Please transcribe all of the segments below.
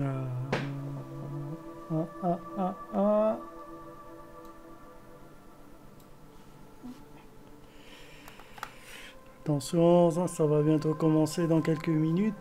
Euh, ah. Attention, ça va bientôt commencer dans quelques minutes.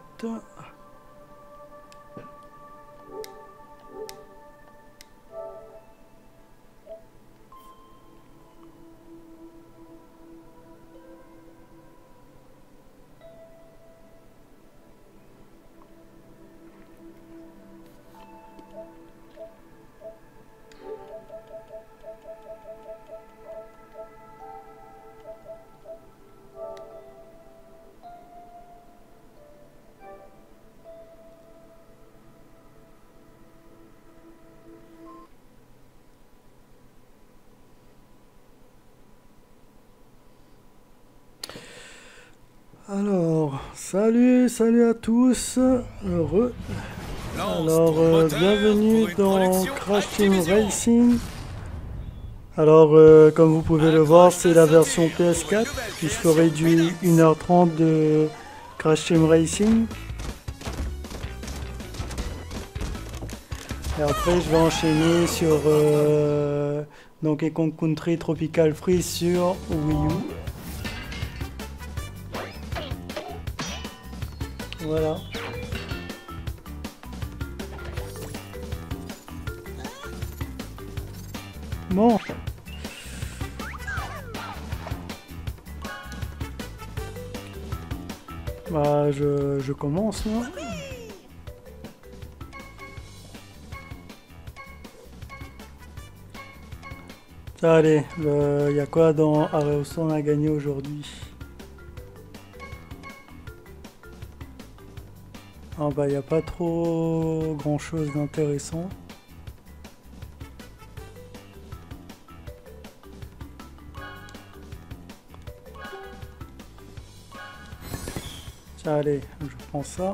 Alors, salut à tous, heureux. Alors, bienvenue dans Crash Team Racing. Alors, comme vous pouvez le voir, c'est la version PS4, puisque réduit 1h30 de Crash Team Racing. Et après, je vais enchaîner sur Donkey Kong Country Tropical Freeze sur Wii U. Voilà. Bon. Bah, je commence, moi. Allez, il y a quoi dans Areoson à gagner aujourd'hui? Ah bah, il n'y a pas trop grand chose d'intéressant. Allez, je prends ça.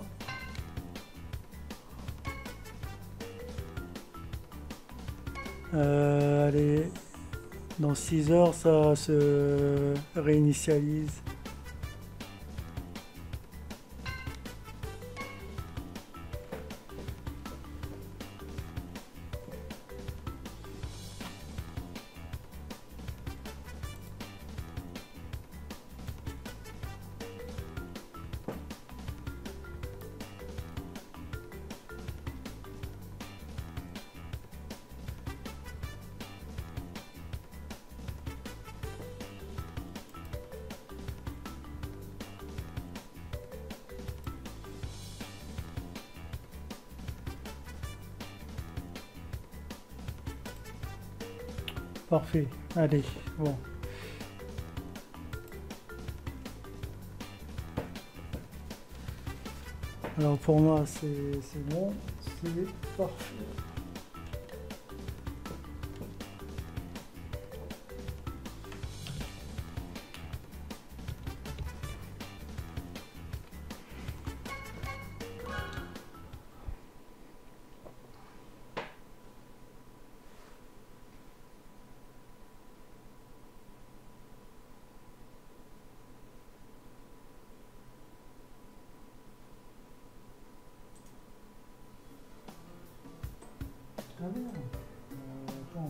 Allez, dans 6 heures, ça se réinitialise. Parfait, allez, bon. Alors pour moi c'est bon, c'est parfait. Ah bien. Attends.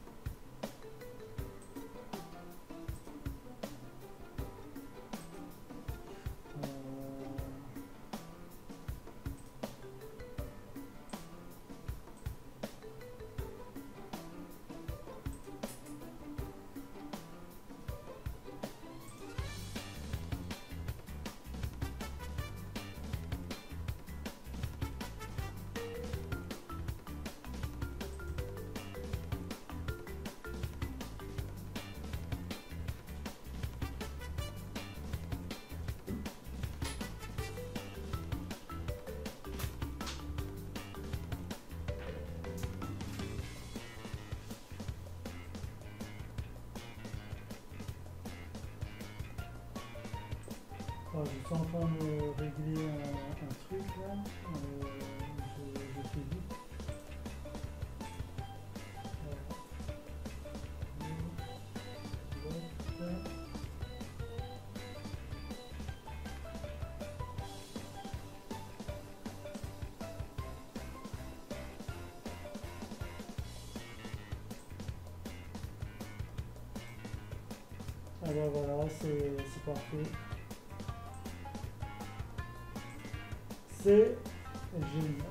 Je suis en train de régler un truc là. Je fais vite. ben voilà, c'est parfait. C'est génial.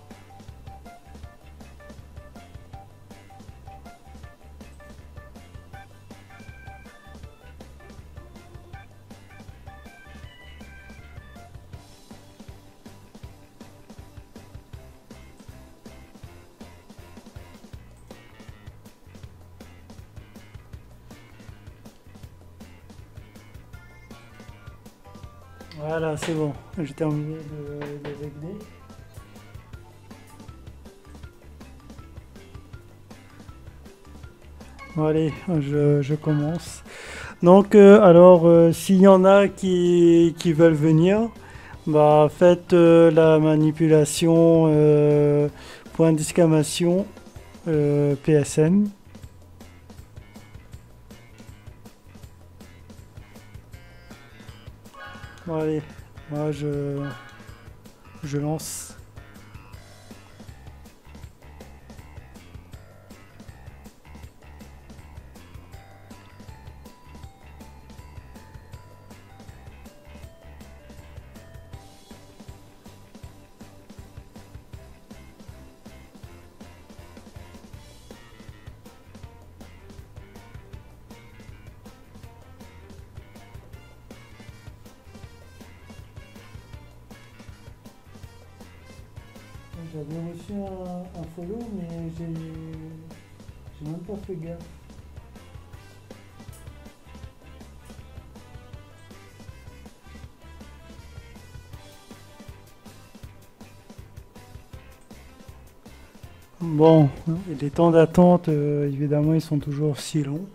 Voilà, c'est bon, j'ai terminé de régler. Bon, allez, je commence. Donc, s'il y en a qui veulent venir, bah, faites la manipulation point d'exclamation PSN. Bon, allez, moi je lance. J'avais reçu un follow, mais j'ai même pas fait gaffe. Bon, et les temps d'attente, évidemment, ils sont toujours si longs.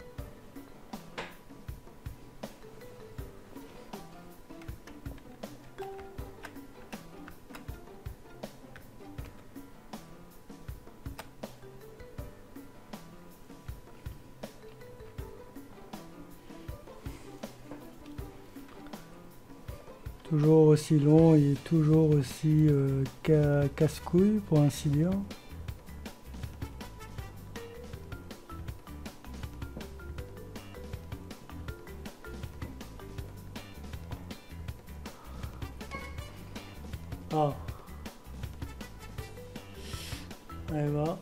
Toujours aussi long et toujours aussi casse-couille, pour ainsi dire. Ah. Allez, va.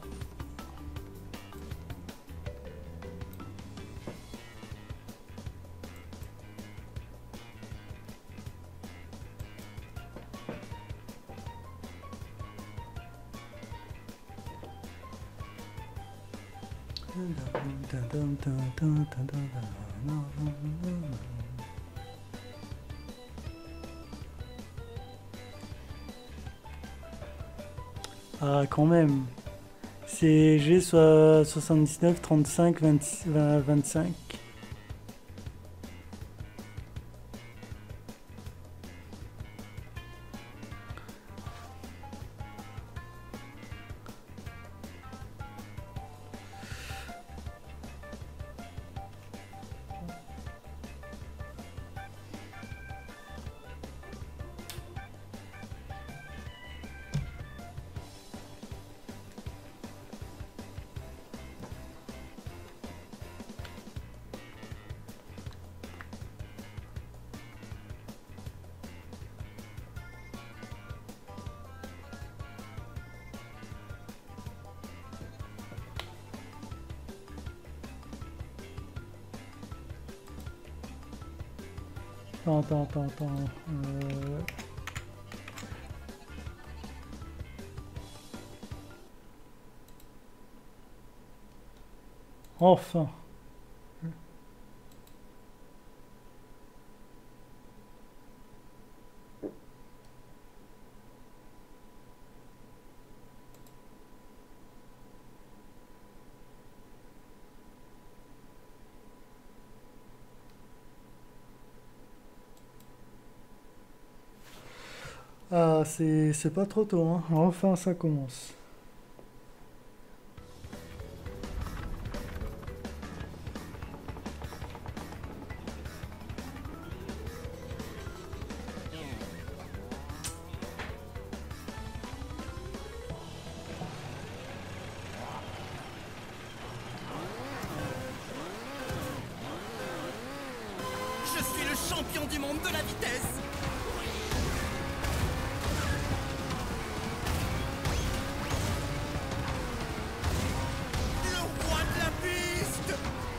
Ah, quand même. C'est G soit 79 35 25. Attends. Enfin. Ah, c'est pas trop tôt, hein. Enfin, ça commence. champion du monde de la vitesse. Le roi de la piste.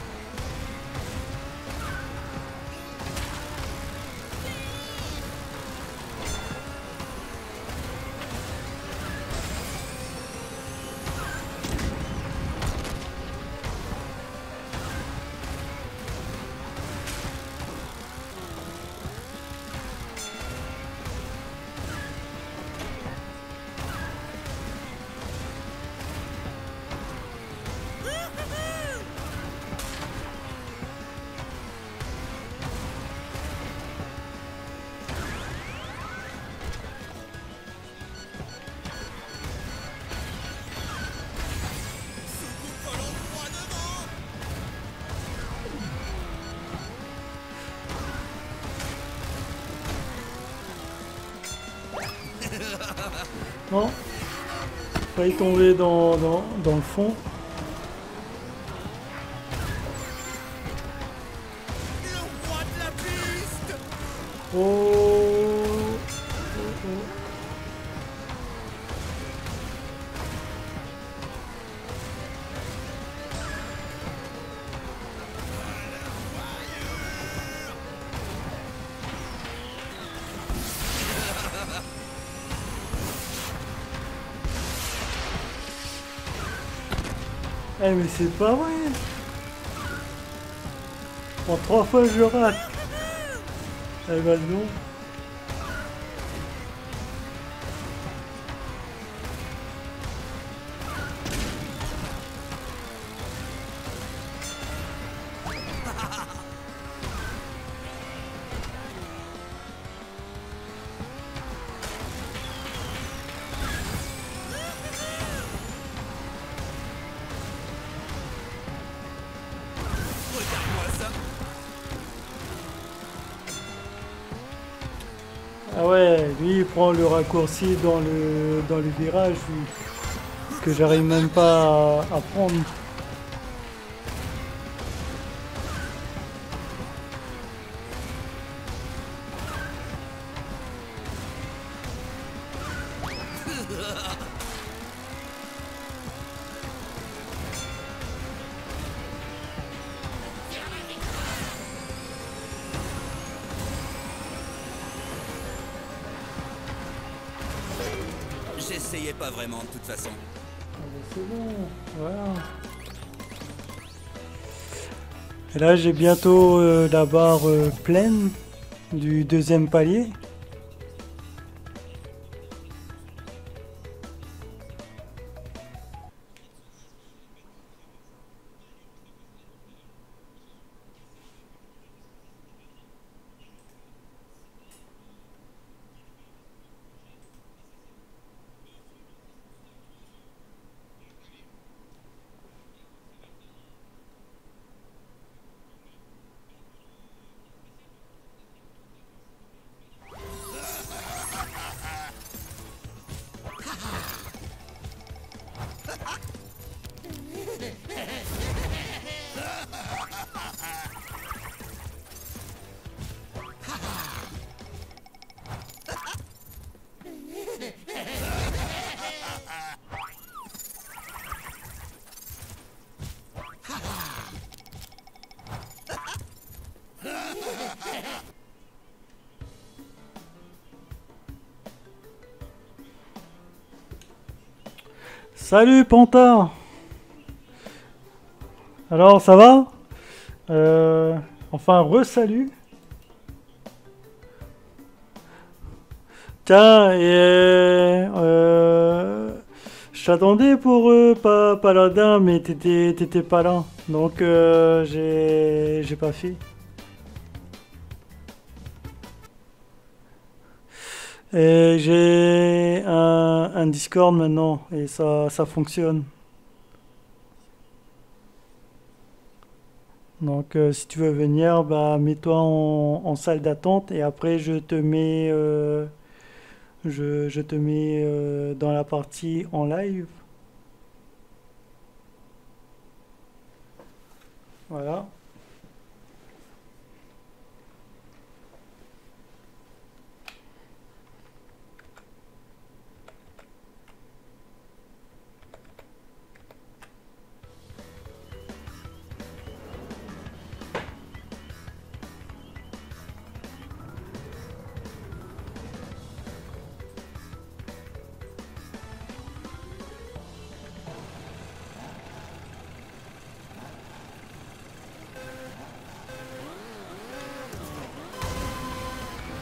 Non, failli tomber dans le fond. Le roi de la piste. Oh. Eh mais c'est pas vrai. En 3 fois je rate. Eh ben non. Regarde-moi ça. Ah ouais, lui il prend le raccourci dans le virage lui, que j'arrive même pas à prendre. J'essayais pas vraiment de toute façon. Ah bah c'est bon, voilà. Et là j'ai bientôt la barre pleine du deuxième palier. Salut Panta. Alors ça va? Enfin re-salut. Tiens, je t'attendais pour Paladin, mais t'étais pas là. Donc j'ai pas fait. Et j'ai un Discord maintenant et ça fonctionne. Donc si tu veux venir, bah mets-toi en salle d'attente et après je te mets dans la partie en live. Voilà.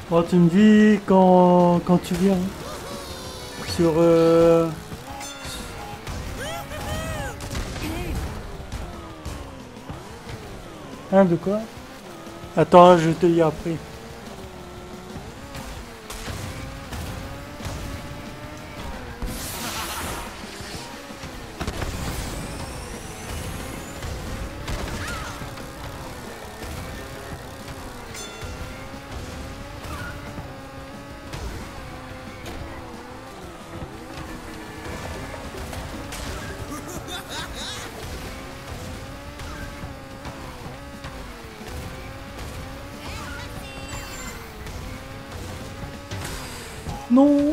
Bon, tu me dis quand tu viens. Sur... Hein, de quoi? Attends, je te dis après. Non.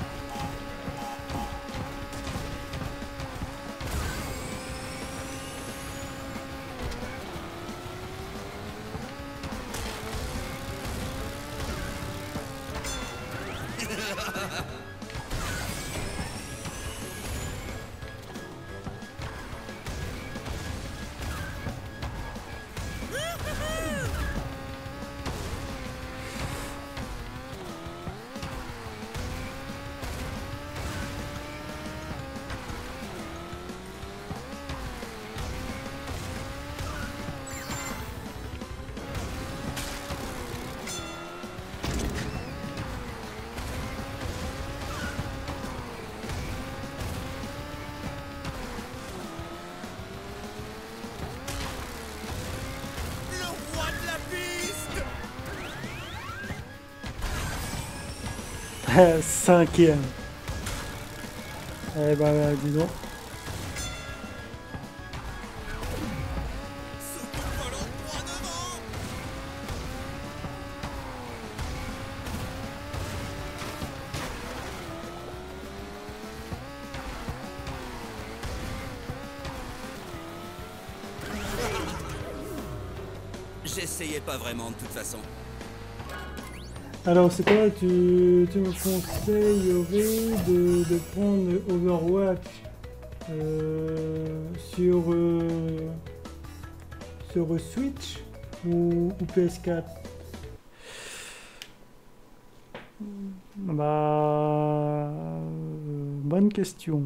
Le roi de la piste. Cinquième. Eh ben, dis donc. Ce volant droit devant. J'essayais pas vraiment de toute façon. Alors, c'est quoi? Tu me conseillerais de prendre Overwatch sur Switch ou PS4? Bah, bonne question.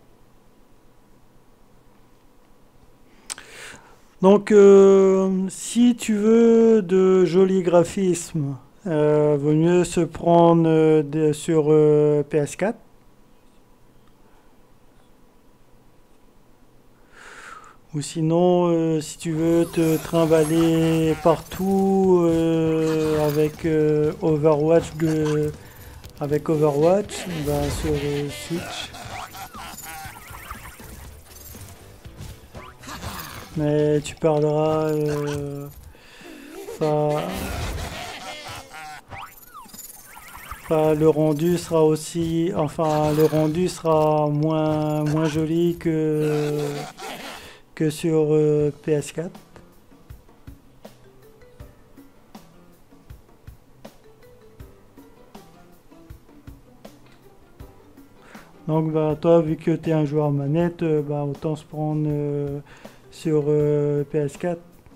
Donc, si tu veux de jolis graphismes, vaut mieux se prendre sur PS4. Ou sinon, si tu veux te trimballer partout avec Overwatch, bah, sur Switch. Mais tu perdras. Le rendu sera aussi. Enfin, le rendu sera moins joli que sur PS4. Donc, bah, toi, vu que tu es un joueur manette, bah, autant se prendre sur PS4.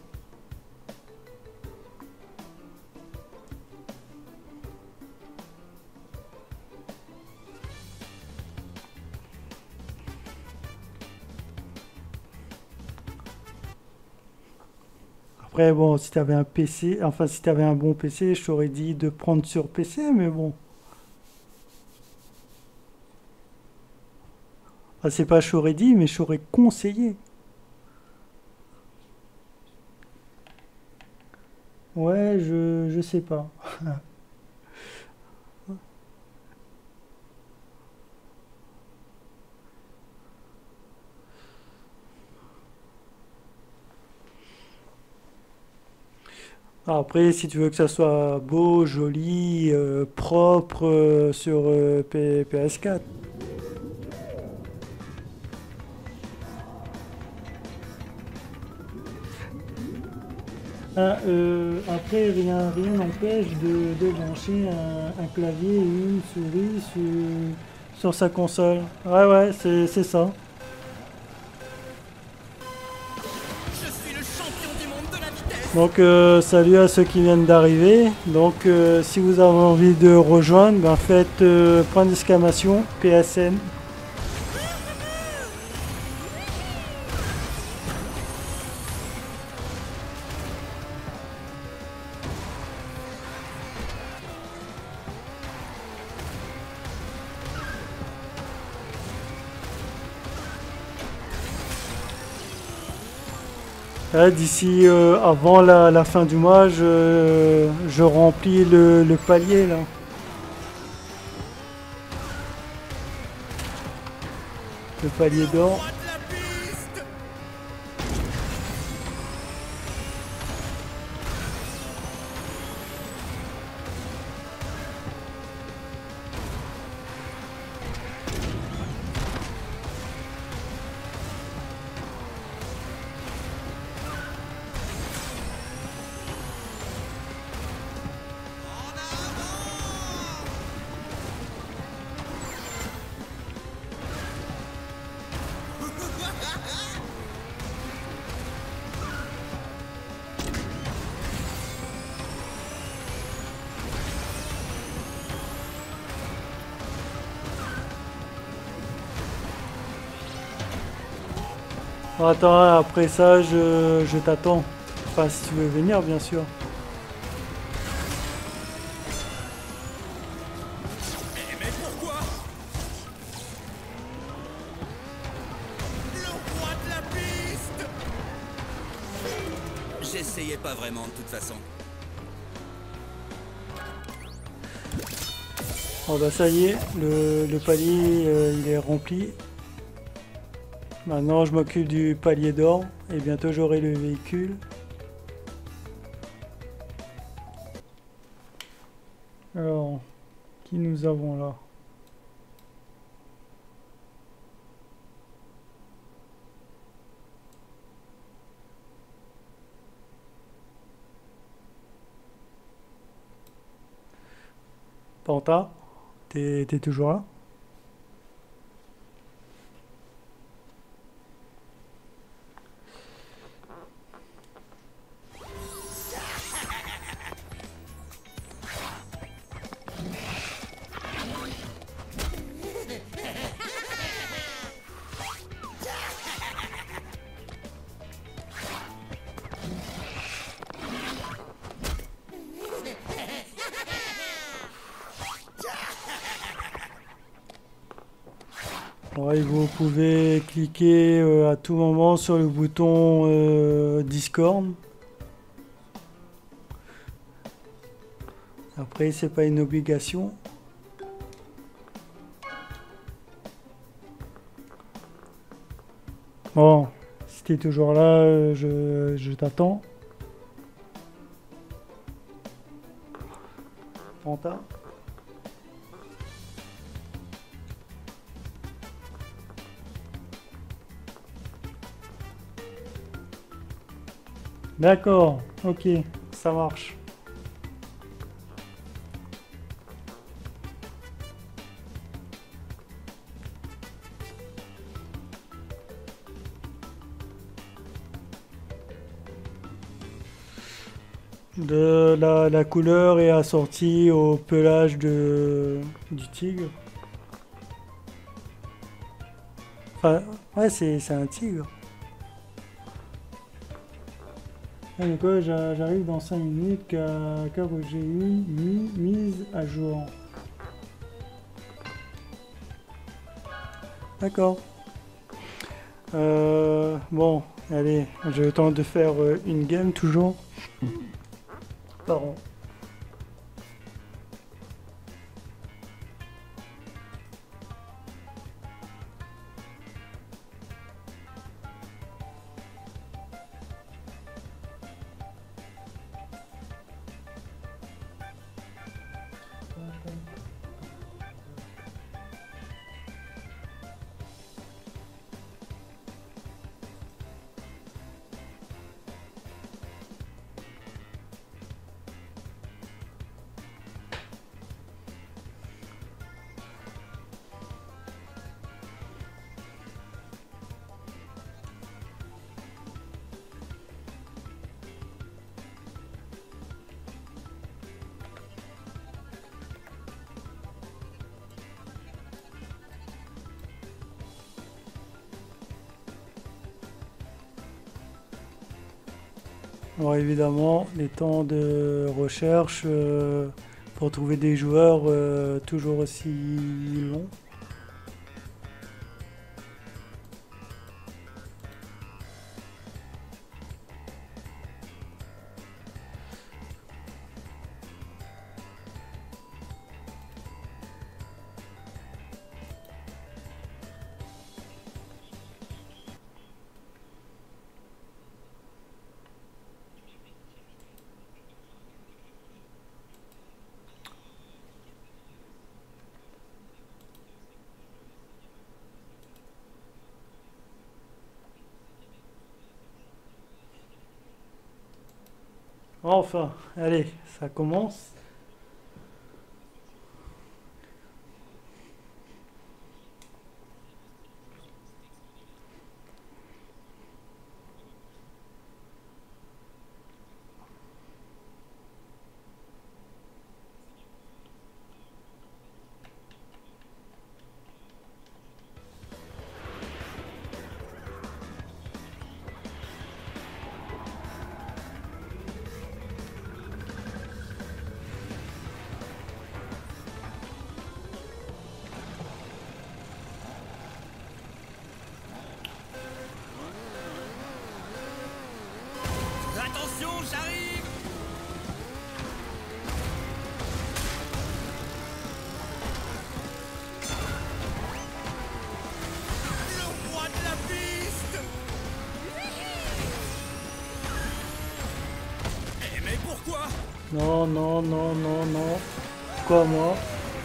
Après, bon, si tu avais un PC, enfin, si tu avais un bon PC, je t'aurais dit de prendre sur PC, mais bon. Ah, c'est pas je t'aurais dit, mais je t'aurais conseillé. Ouais, je sais pas. Après, si tu veux que ça soit beau, joli, propre sur PS4. Ah, après, rien n'empêche de brancher un clavier et une souris sur sa console. Ouais, c'est ça. Je suis le champion du monde de la vitesse. Donc salut à ceux qui viennent d'arriver. Donc si vous avez envie de rejoindre, ben, faites point d'exclamation PSN. D'ici avant la fin du mois, je remplis le palier là. Le palier d'or. Roi de la piste. En avant. Attends, après ça, je t'attends. Enfin, si tu veux venir, bien sûr. Mais pourquoi? Le roi de la piste. J'essayais pas vraiment de toute façon. Oh bah ça y est, le palier il est rempli. Maintenant je m'occupe du palier d'or et bientôt j'aurai le véhicule. Alors, qui nous avons là? Panta, t'es toujours là? Ouais, vous pouvez cliquer à tout moment sur le bouton Discord. Après, c'est pas une obligation. Bon, si t'es toujours là, je t'attends. Panta. D'accord, ok, ça marche. La couleur est assortie au pelage du tigre. Enfin, ouais, c'est un tigre. Ah, donc, ouais, j'arrive dans 5 minutes car j'ai eu une mise à jour. D'accord. Bon, allez, j'ai le temps de faire une game toujours. Pardon. Alors évidemment, les temps de recherche pour trouver des joueurs toujours aussi longs. Enfin, allez, ça commence. Attention, j'arrive. Le roi de la piste. Eh mais pourquoi? Non, non, non, non, non. Pourquoi moi?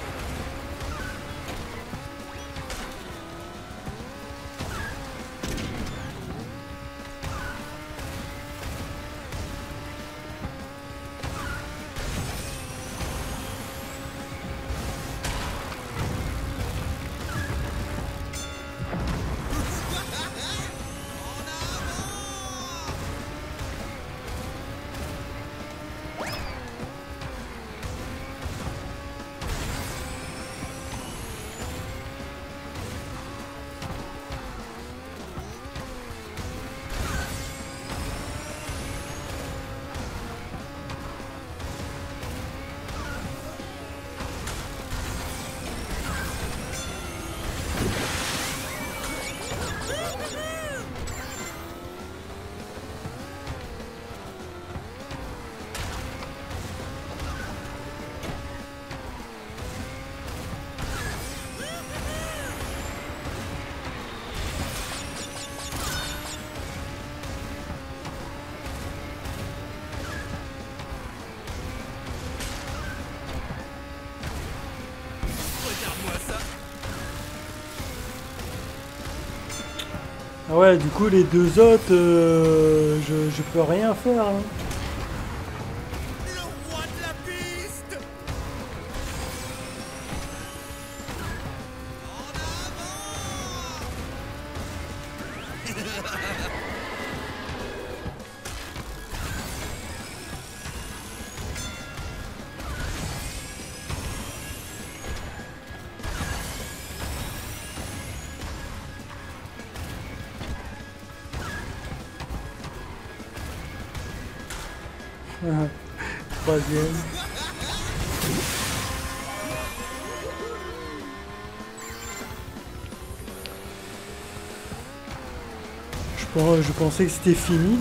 Regarde-moi ça. Ah ouais, du coup, les deux autres, je peux rien faire, hein. Le roi de la piste. En avant. Troisième. Je pensais que c'était fini.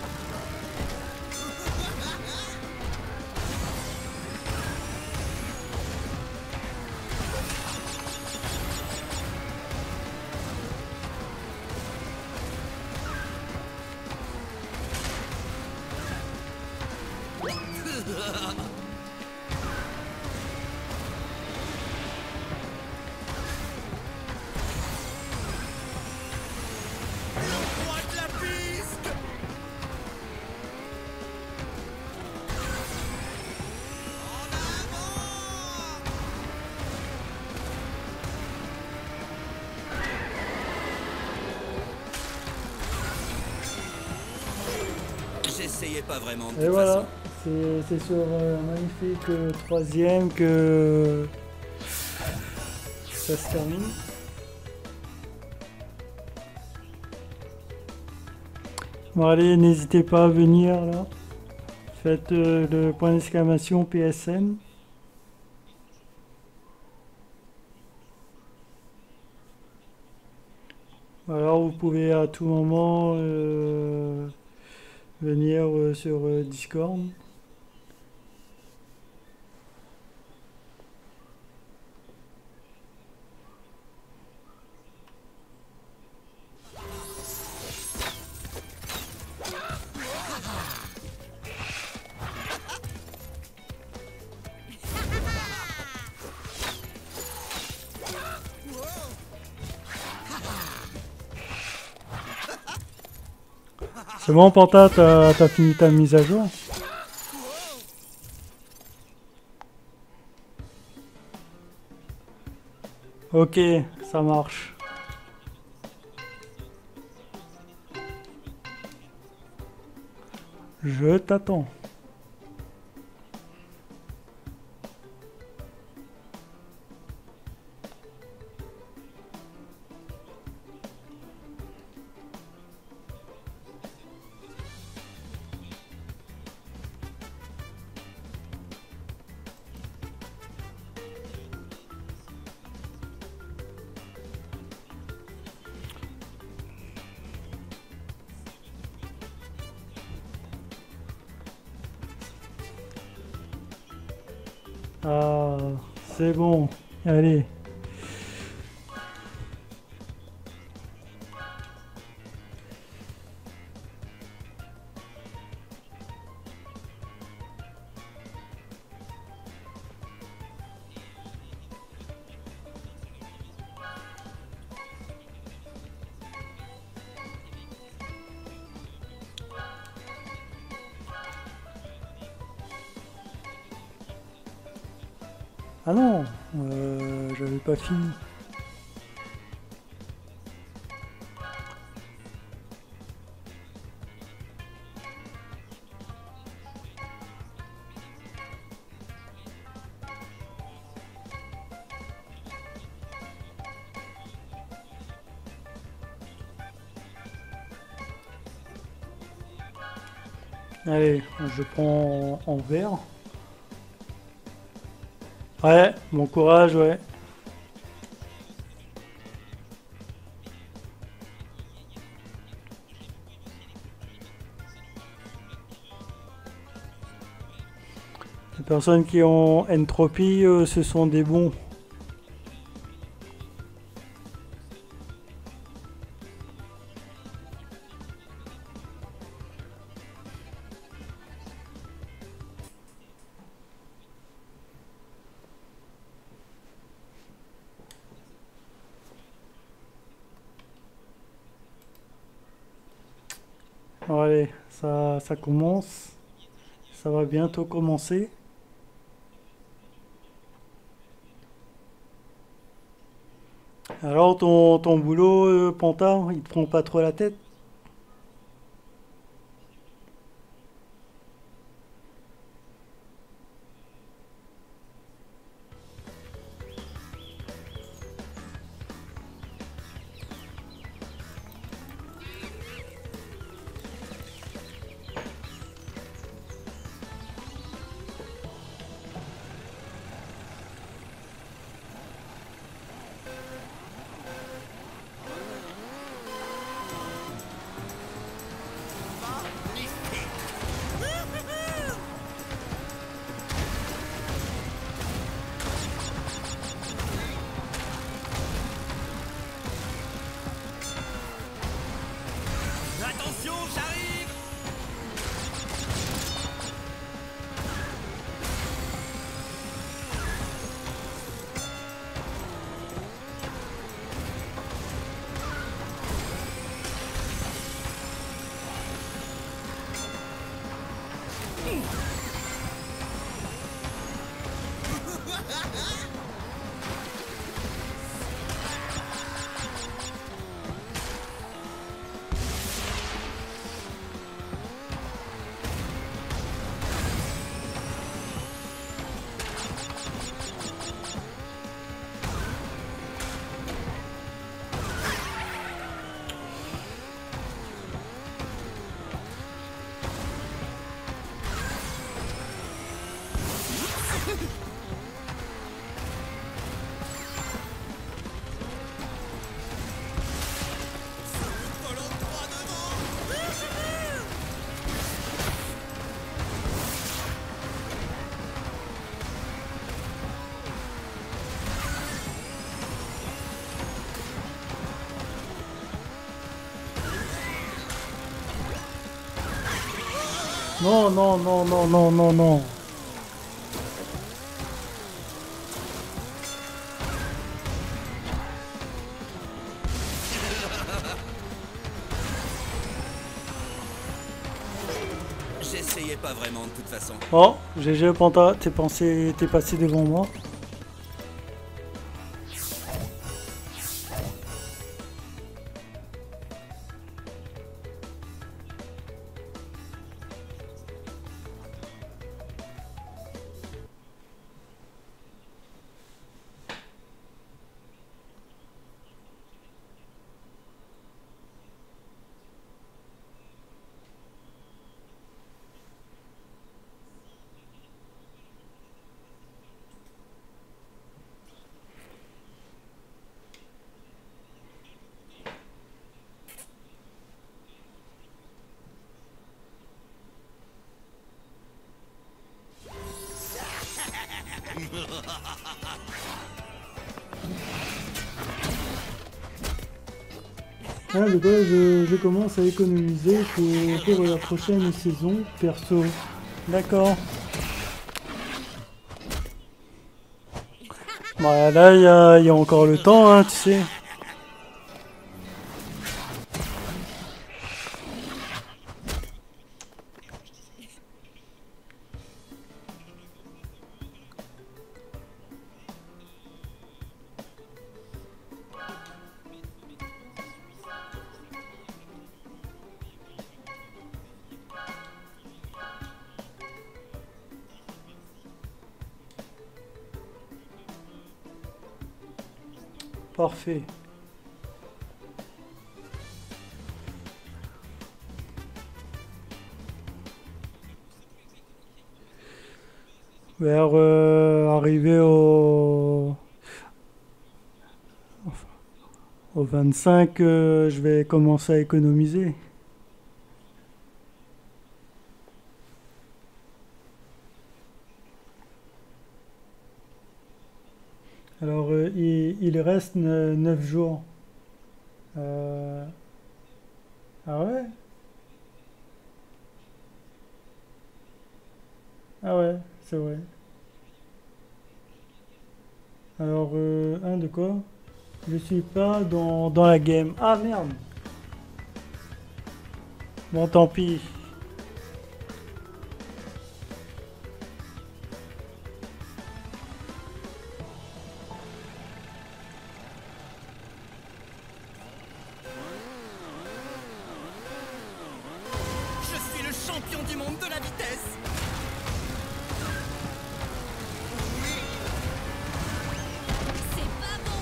Le roi de la piste. En avant. J'essayais pas vraiment de Et toute voilà, façon. c'est sur un magnifique troisième que ça se termine. Bon allez, n'hésitez pas à venir là. Faites le point d'exclamation PSN. Alors vous pouvez à tout moment venir sur Discord. C'est bon, Panta, t'as fini ta mise à jour? Ok, ça marche. Je t'attends. Ah, c'est bon. Allez. Ah non, j'avais pas fini. Allez, je prends en vert. Ouais, bon courage, ouais. Les personnes qui ont entropie, ce sont des bons. Bon, allez, ça commence. Ça va bientôt commencer. Alors, ton boulot, Panta, il te prend pas trop la tête? Volant droit devant. Non, non, non, non, non, non, non. J'essayais pas vraiment de toute façon. Oh, GG Panta, t'es passé devant moi. Ah, de quoi je commence à économiser pour la prochaine saison perso. D'accord. Bah là, il y a encore le temps, hein, tu sais. Parfait. Vers arriver au 25, je vais commencer à économiser. Alors, il reste 9 jours. Ah ouais? Ah ouais, c'est vrai. Alors, de quoi? Je suis pas dans la game. Ah merde! Bon, tant pis. Je suis le champion du monde de la vitesse. C'est pas bon.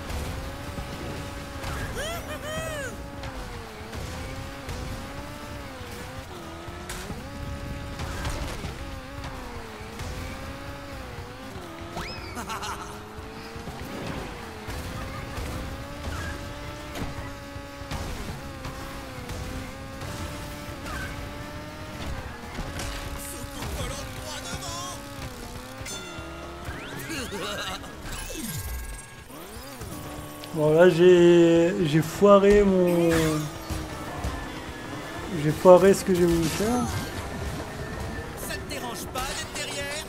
Surtout volant droit devant. Bon, là, j'ai foiré mon... J'ai foiré ce que j'ai voulu faire. Ça te dérange pas d'être derrière?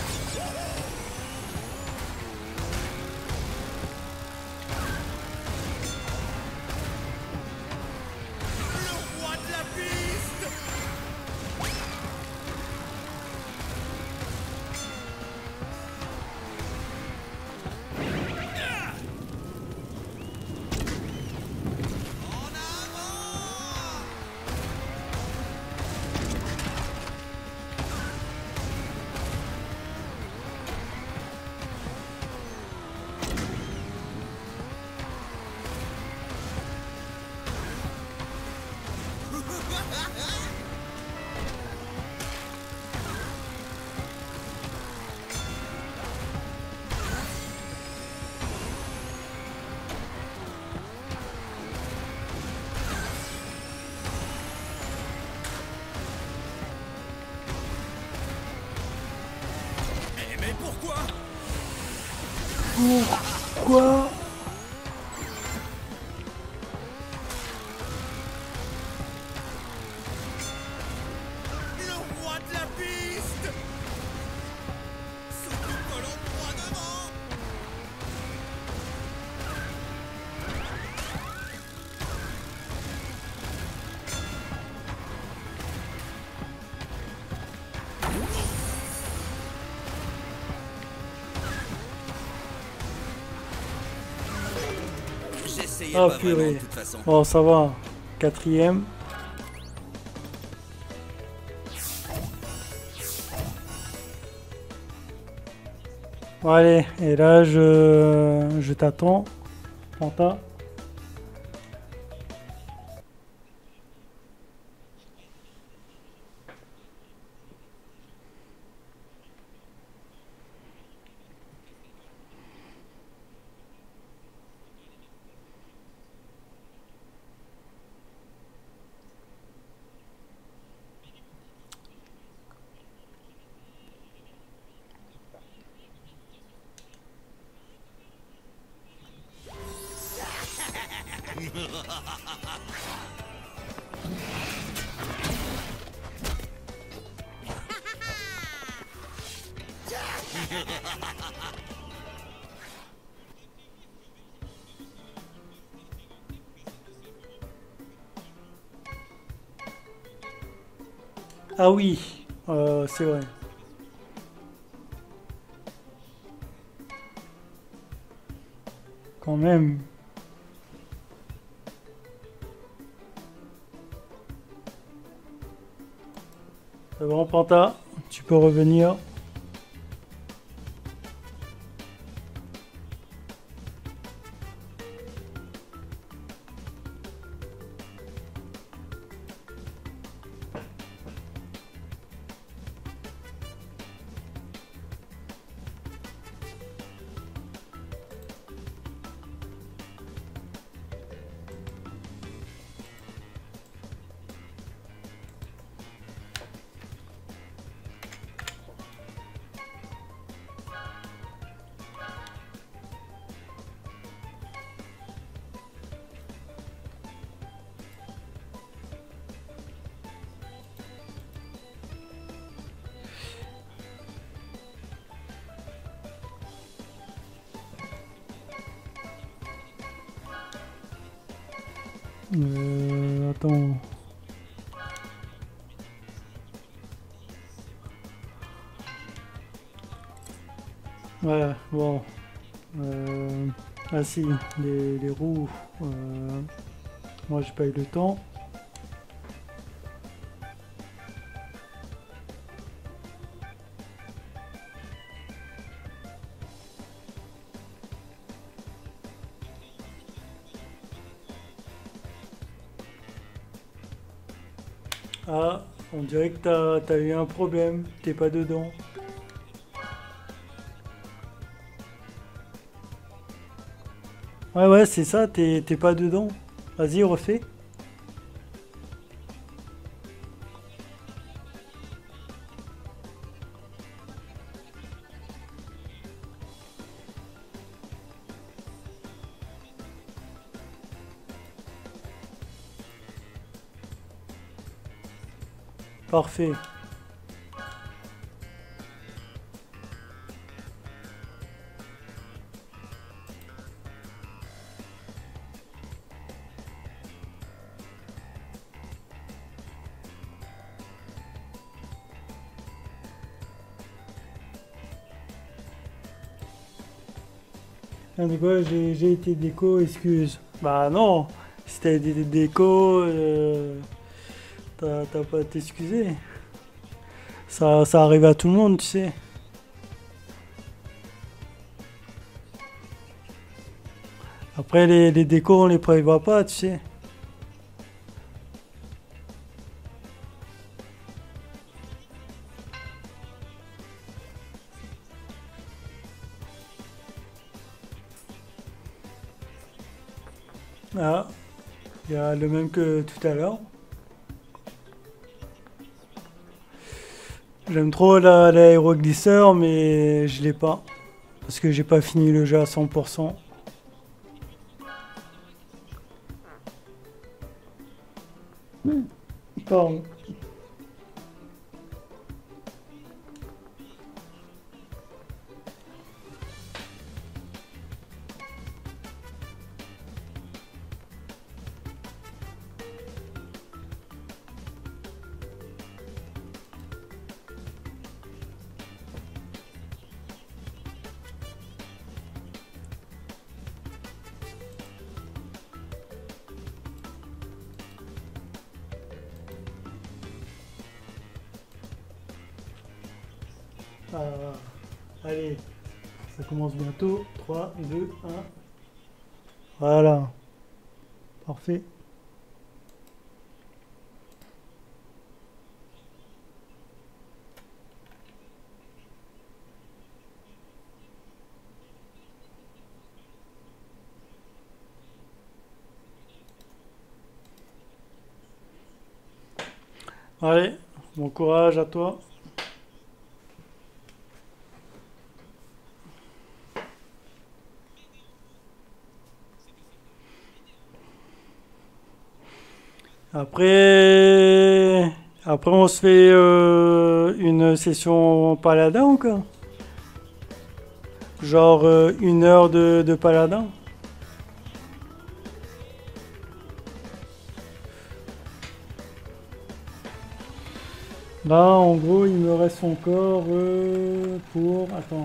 Le roi de la piste. En avant. Pourquoi? Le roi de la piste. Surtout collant droit devant. J'essayais Ah pas vraiment de purée. toute façon. Bon, ça va. Quatrième. Bon, allez, et là je t'attends. Panta. Ah oui, c'est vrai. Quand même. C'est bon, Panta, tu peux revenir. Attends. Ouais, bon. Ah si, les roues. Moi j'ai pas eu le temps. Ah, on dirait que t'as eu un problème, t'es pas dedans. Ouais, c'est ça, t'es pas dedans. Vas-y, refais. Parfait. Ah, de quoi j'ai été déco, excuse. Bah non, si t'as été déco, t'as pas à t'excuser. Ça arrive à tout le monde, tu sais. Après, les décos, on les prévoit pas, tu sais. Ah, il y a le même que tout à l'heure. J'aime trop l'aéroglisseur, mais je l'ai pas. Parce que j'ai pas fini le jeu à 100%. Pardon. Allez, ça commence bientôt. 3, 2, 1. Voilà. Parfait. Allez, bon courage à toi. Après on se fait une session paladin ou quoi? Genre 1 heure de paladin? Là en gros il me reste encore pour... Attends.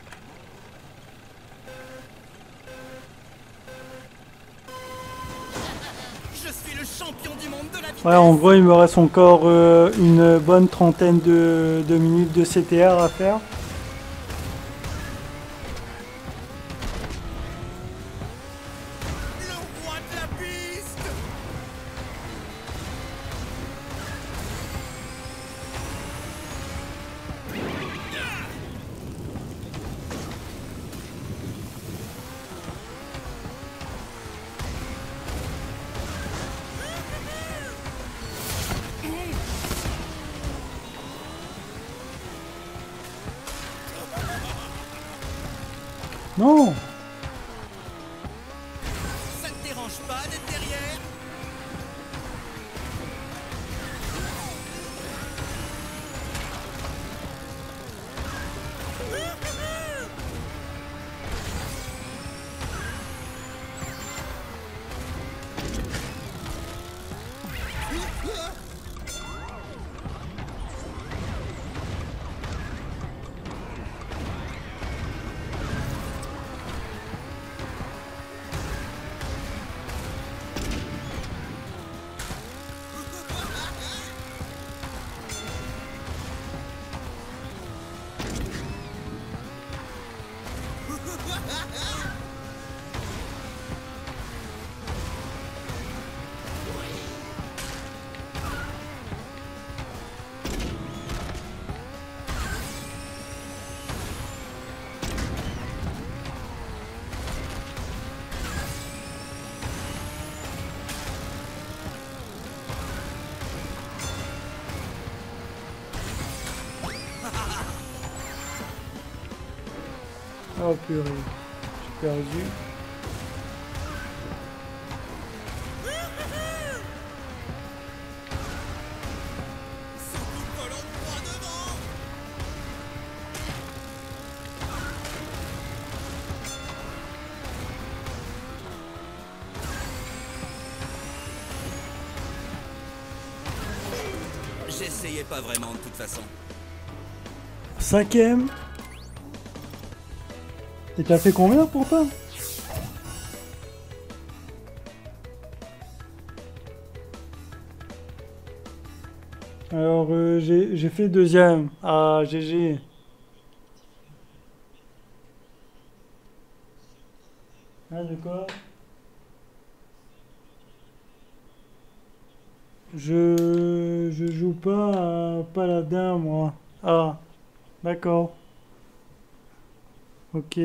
Je suis le champion du monde de la vitesse. Ouais, en gros, il me reste encore une bonne trentaine de minutes de CTR à faire. Le roi de la piste. Non! Ça te dérange pas d'être derrière? Oh purée, j'ai perdu. Ce coup volant droit devant. J'essayais pas vraiment de toute façon. 5ème. Et t'as fait combien pour toi? Alors j'ai fait 2ème. Ah GG. Ah de quoi? Je joue pas à paladin moi. Ah d'accord. Ok.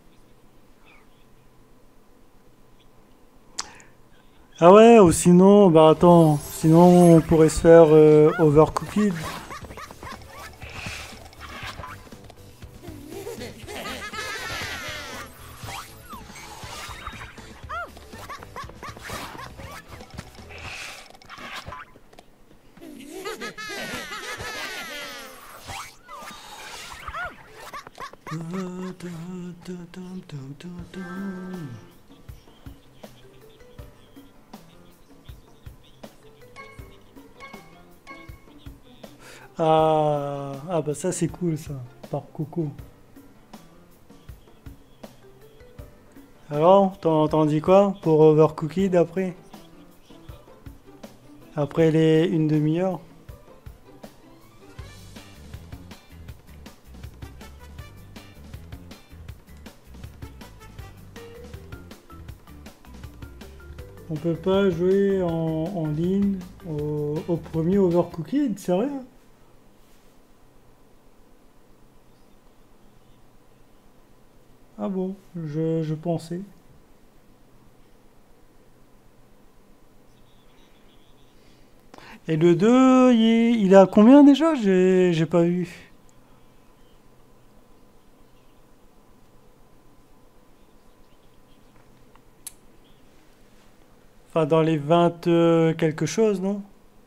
Ah ouais, ou sinon, bah attends, sinon on pourrait se faire Overcooked. Ah bah ça c'est cool ça, par Coco. Alors, t'en dis quoi pour Overcooked après? Après les une demi-heure? On peut pas jouer en ligne au premier Overcooked, sérieux? Ah bon, je pensais. Et le 2, il a combien déjà? J'ai pas vu. Enfin, dans les 20 quelque chose, non?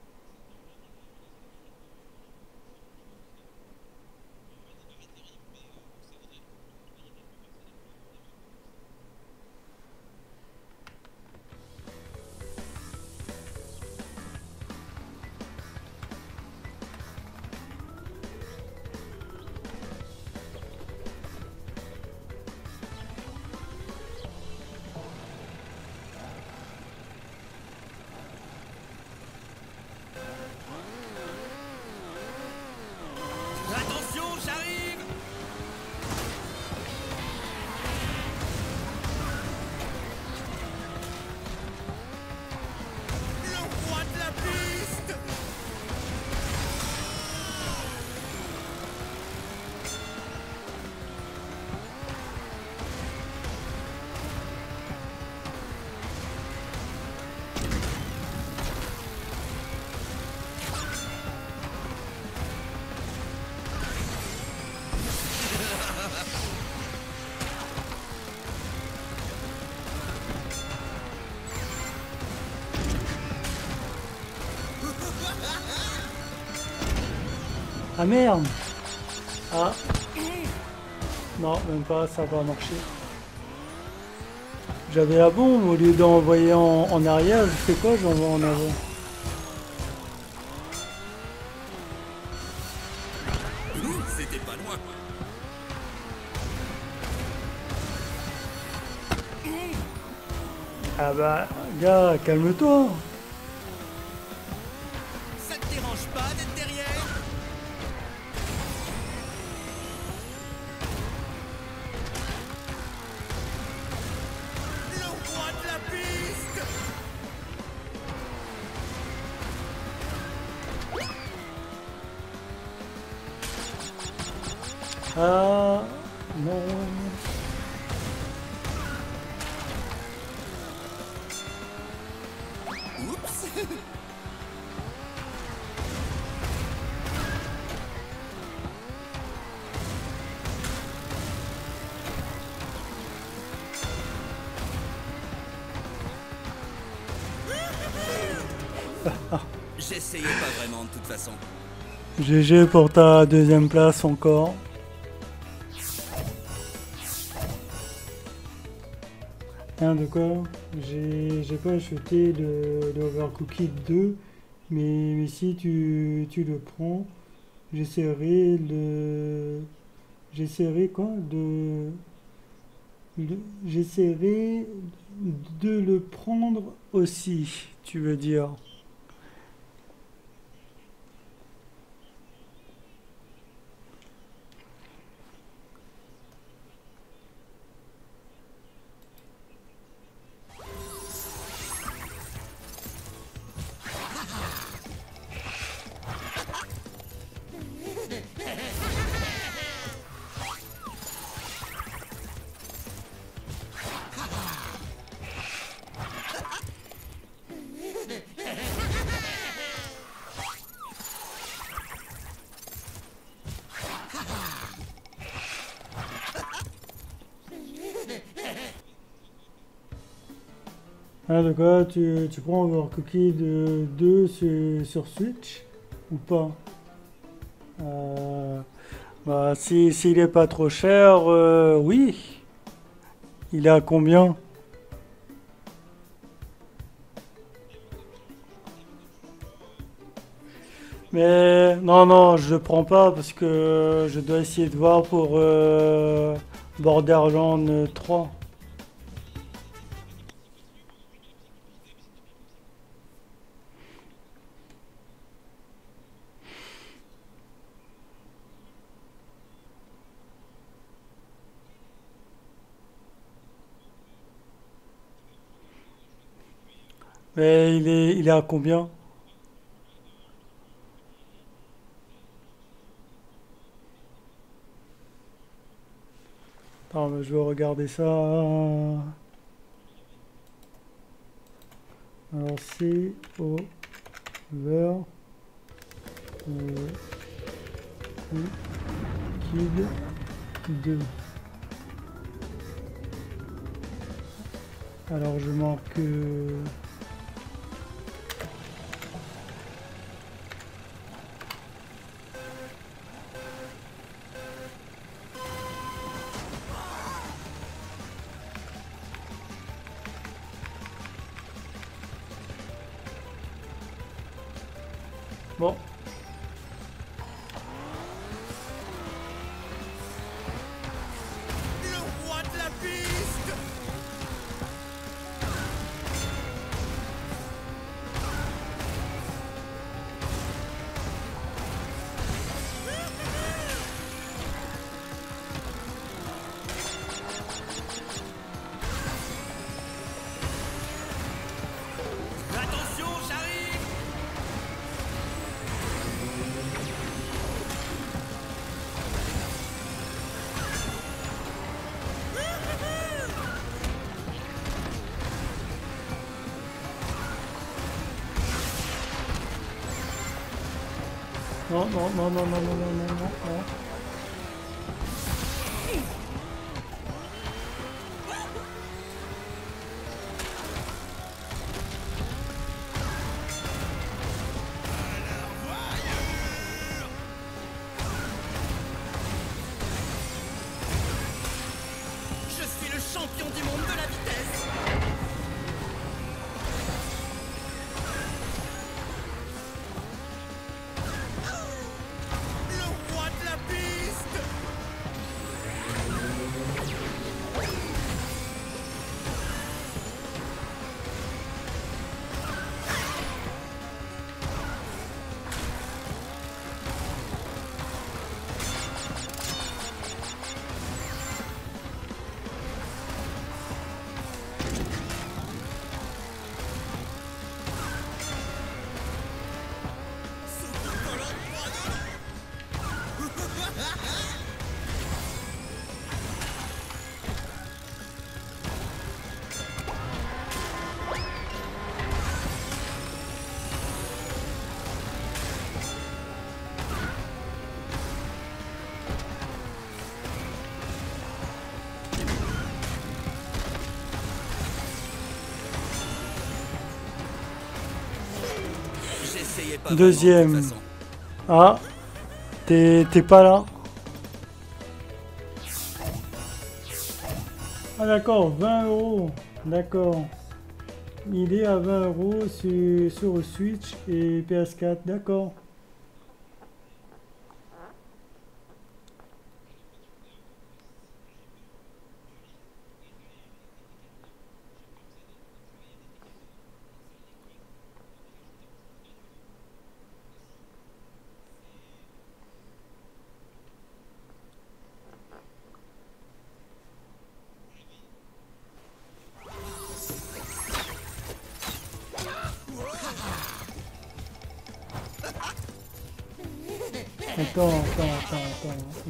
Attention, j'arrive. Le roi de la piste. Ah merde! Ah, non, même pas, ça va marcher. J'avais la bombe, au lieu d'envoyer en arrière, je fais quoi? J'envoie en avant. C'était pas loin. Ah bah, gars, calme-toi! Ça te dérange pas d'être derrière? Le roi de la piste. Ah, non. Oups. J'essayais pas vraiment de toute façon. GG pour ta deuxième place encore. Hein, de quoi? J'ai pas acheté le Overcooked 2, mais si tu le prends, j'essaierai le... J'essaierai quoi? J'essaierai de le prendre aussi, tu veux dire. Ah, de quoi? Tu prends Overcooked 2 sur Switch ou pas? Bah, si, s'il est pas trop cher, oui. Il est à combien? Mais non, non, je le prends pas parce que je dois essayer de voir pour Borderlands 3. Mais il est à combien? Attends, mais je vais regarder ça. Alors, c'est au over Kid 2. Alors, je marque. Bon, Le roi de la piste. Attention, j'arrive. non, non, non, non, non, non, non, non, non, non. Je suis le champion du monde de la vitesse. Le roi de la piste. J'essayais pas vraiment, de toute Deuxième. façon. Ah, t'es pas là? Ah d'accord, 20 euros. D'accord. Il est à 20 euros sur Switch et PS4. D'accord. Attends.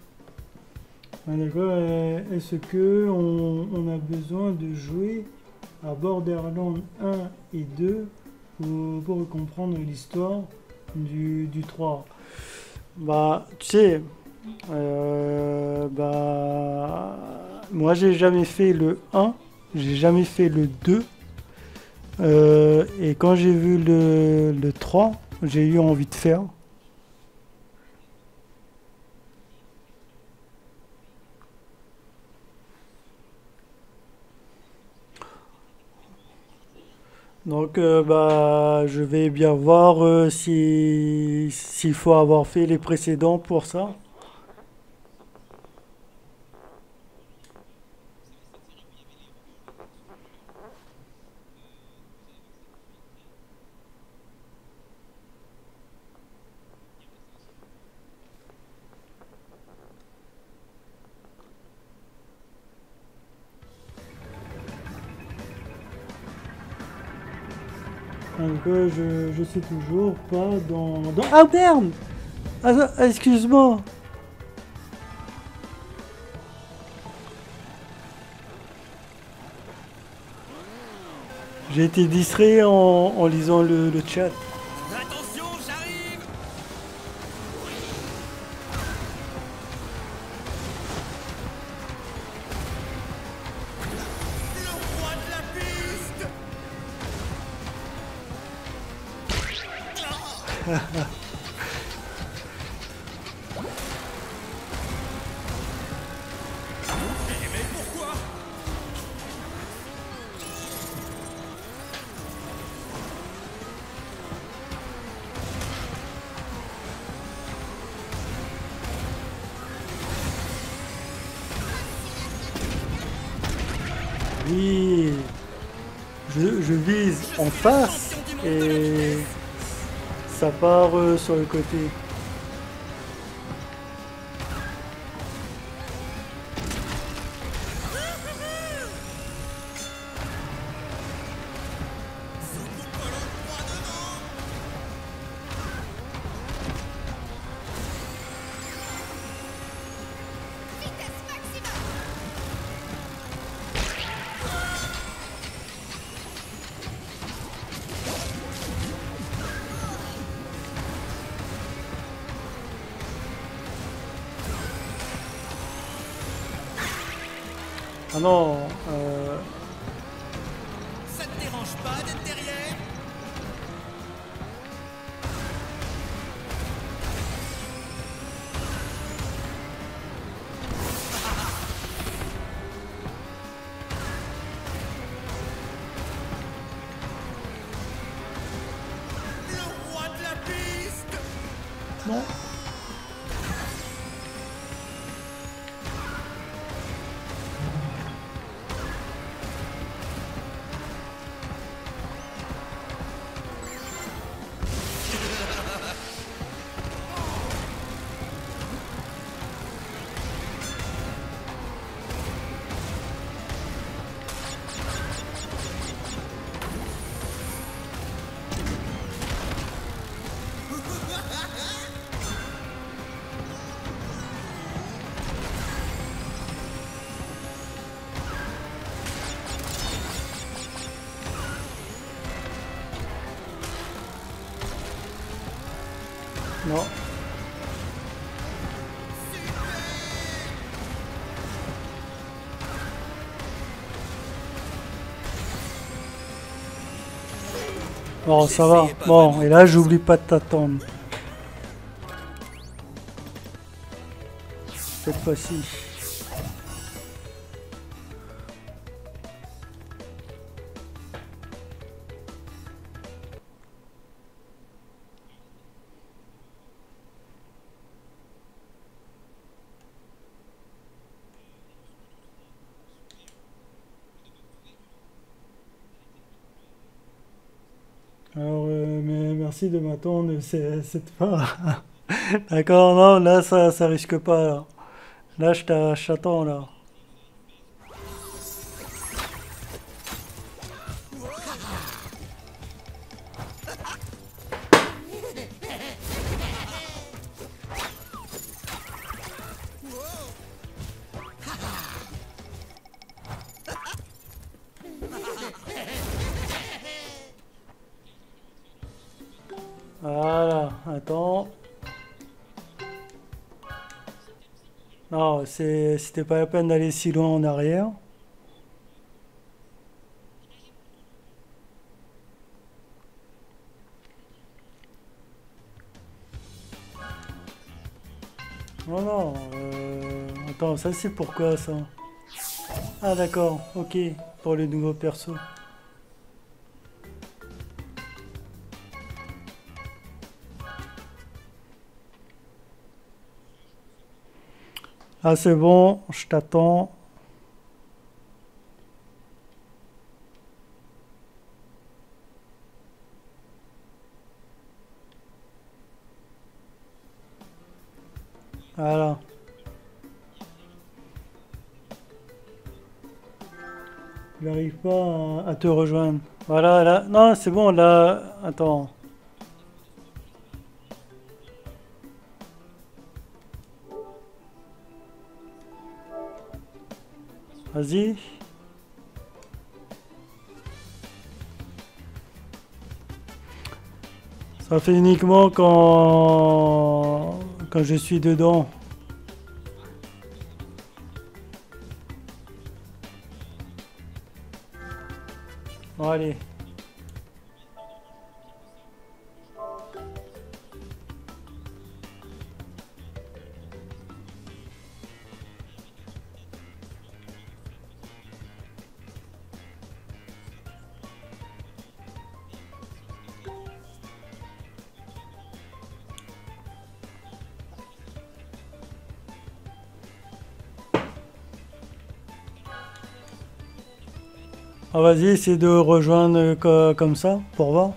Ah, d'accord. Est-ce que on a besoin de jouer à Borderlands 1 et 2 pour comprendre l'histoire du 3. Bah, tu sais, moi j'ai jamais fait le 1, j'ai jamais fait le 2. Et quand j'ai vu le 3, j'ai eu envie de faire. Donc je vais bien voir s'il faut avoir fait les précédents pour ça. Donc je sais toujours pas dans... Ah merde! Ah, excuse-moi! J'ai été distrait en lisant le chat. Attention, j'arrive. Le roi de la piste. Mais pourquoi? Oui, je vise en face et ça part sur le côté. Ah non, Ça te dérange pas d'être derrière? Le roi de la piste. non. Non. Bon, ça va. Bon, et là, j'oublie pas de t'attendre. Cette fois-ci. Alors, mais merci de m'attendre cette fois. D'accord, non, là, ça risque pas. Là, je t'attends, là. attends. Non, c'était pas la peine d'aller si loin en arrière. Non, non. Attends, ça c'est pourquoi ça? Ah d'accord, ok. Pour le nouveau perso. Ah c'est bon, je t'attends. Voilà. J'arrive pas à te rejoindre. Voilà, là. Non, c'est bon, là. Attends. Vas-y. Ça fait uniquement quand je suis dedans. Bon, allez. Ah, vas-y, essaie de rejoindre comme ça, pour voir.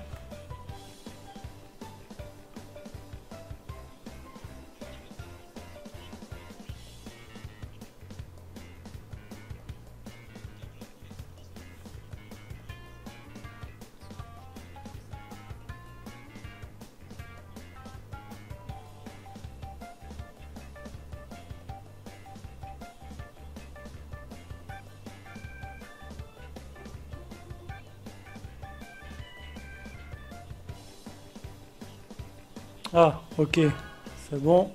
Ah, ok. C'est bon.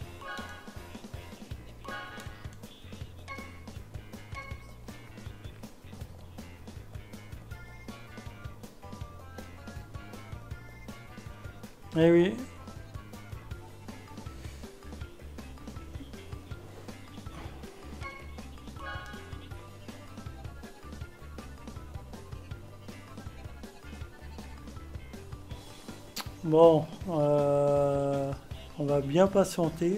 Eh oui. Bon, on va bien patienter.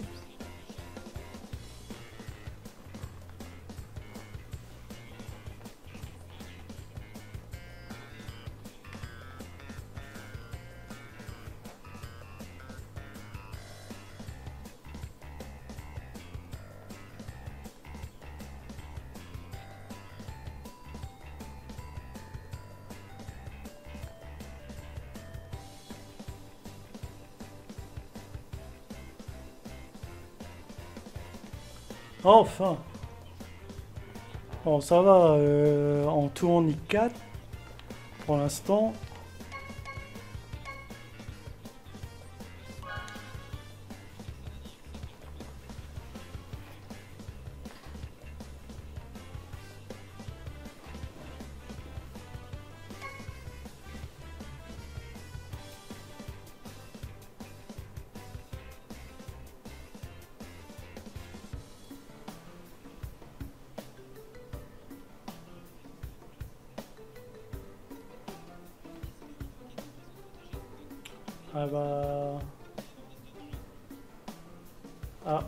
Enfin. Bon, ça va. En tout, on est 4 pour l'instant. Ah bah... Ah.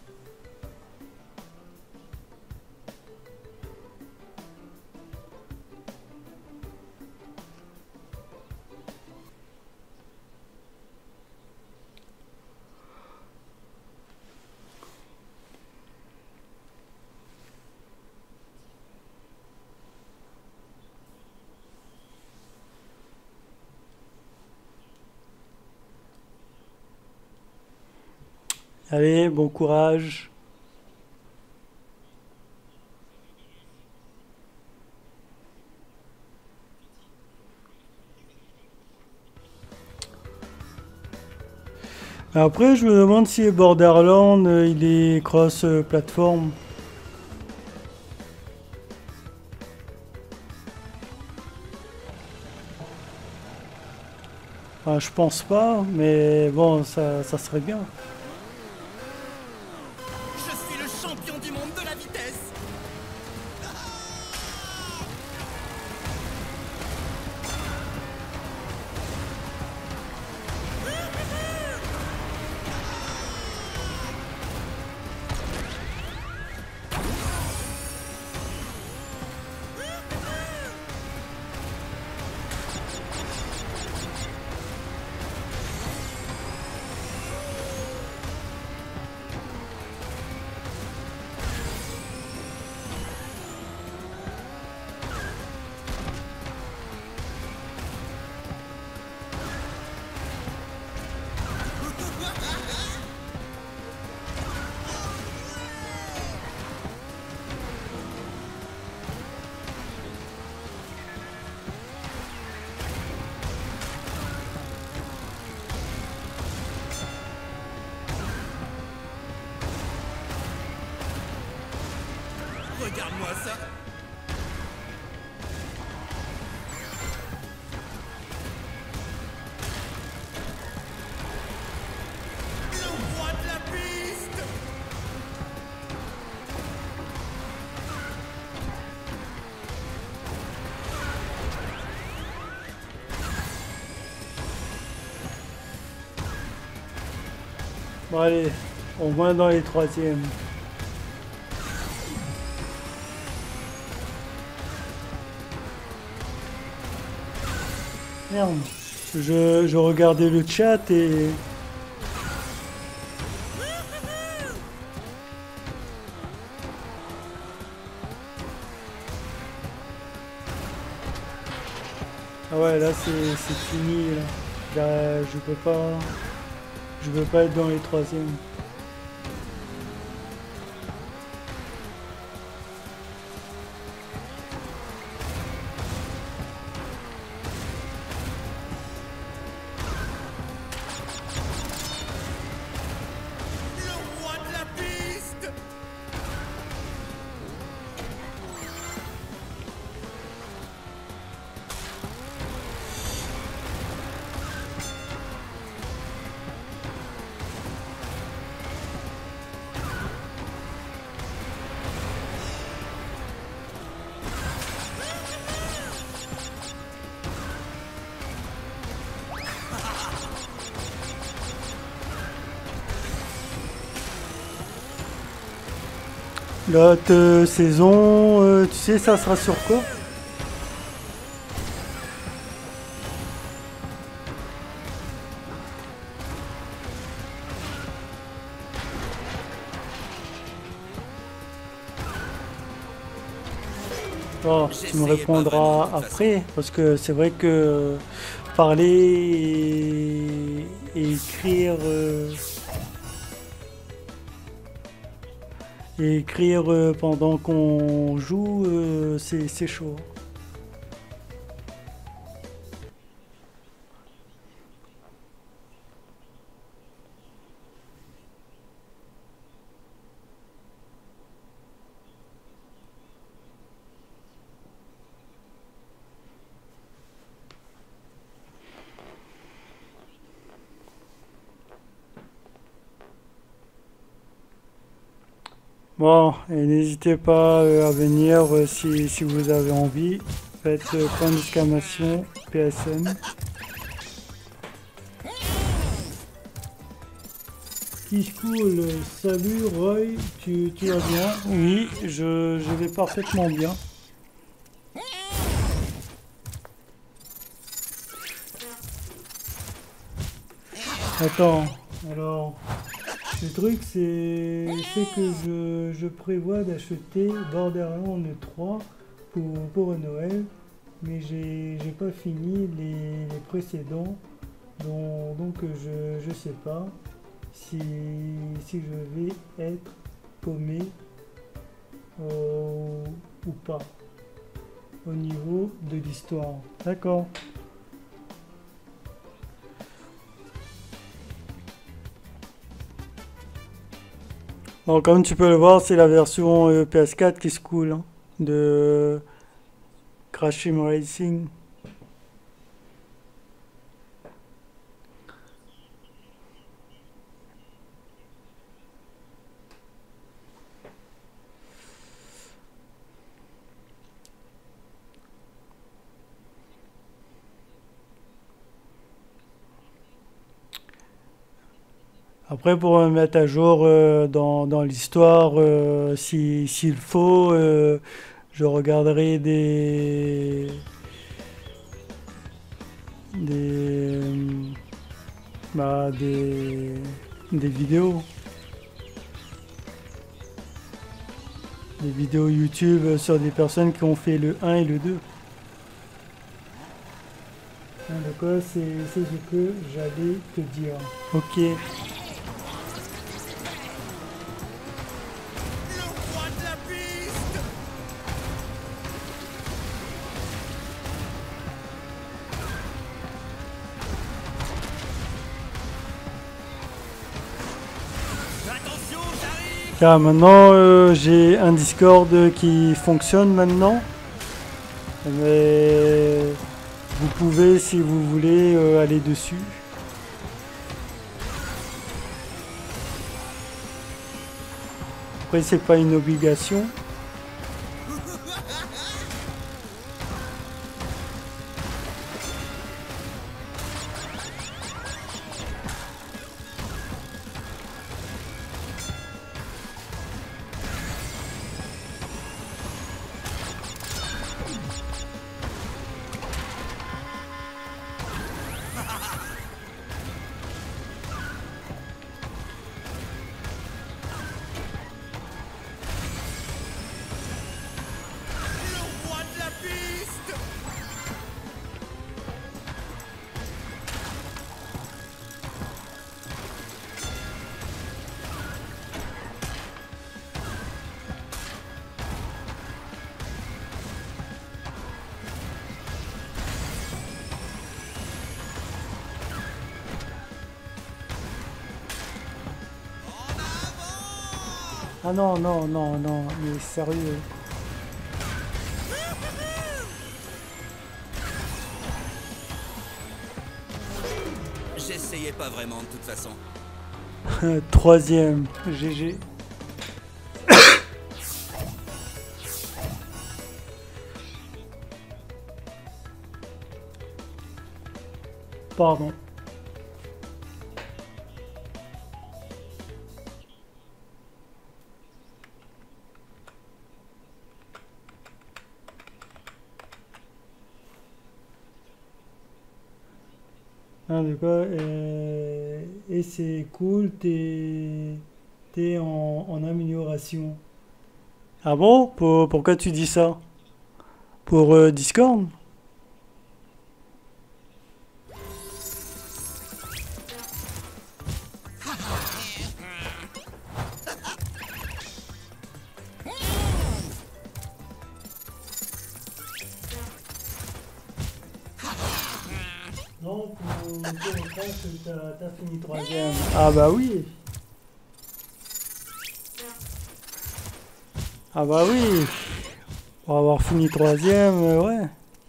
Allez, bon courage. Mais après, je me demande si Borderlands, il est cross-platform. Enfin, je pense pas, mais bon, ça serait bien. Je suis le champion du monde de la vitesse. Regarde-moi ça. Le roi de la piste. Bon, allez, au moins dans les troisièmes. Merde, je regardais le chat et... Ah ouais, là c'est fini, là. Là, je peux pas être dans les troisièmes. Le roi de la piste. L'autre saison, tu sais, ça sera sur quoi? Oh, tu me répondras après, parce que c'est vrai que parler et écrire, pendant qu'on joue, c'est chaud. Bon, et n'hésitez pas à venir si vous avez envie. Faites point d'exclamation PSN. Qui cool, salut Roy, tu vas bien? Oui, je vais parfaitement bien. Attends, alors... Le truc c'est que je prévois d'acheter Borderlands 3 pour Noël, mais j'ai pas fini les précédents, donc je sais pas si je vais être paumé ou pas au niveau de l'histoire. D'accord. Donc, comme tu peux le voir, c'est la version PS4 qui se coule hein, de Crash Team Racing. Après, pour me mettre à jour dans l'histoire, s'il faut, je regarderai des, bah, des vidéos. Des vidéos YouTube sur des personnes qui ont fait le 1 et le 2. Ah, d'accord, c'est ce que j'allais te dire. Ok. Le roi de la piste. Attention, j'arrive. Car maintenant j'ai un Discord qui fonctionne maintenant. Mais vous pouvez si vous voulez aller dessus. Après c'est pas une obligation. Le roi de la piste. En avant. Ah non, non, non, non, mais sérieux. J'essayais pas vraiment de toute façon. Troisième, GG. Pardon. Ah, d'accord. Et c'est cool, t'es en amélioration. Ah bon? Pourquoi tu dis ça? Pour Discord? Non, pour t'as fini troisième. Ah bah oui. Ah bah oui. Pour avoir fini troisième, ouais.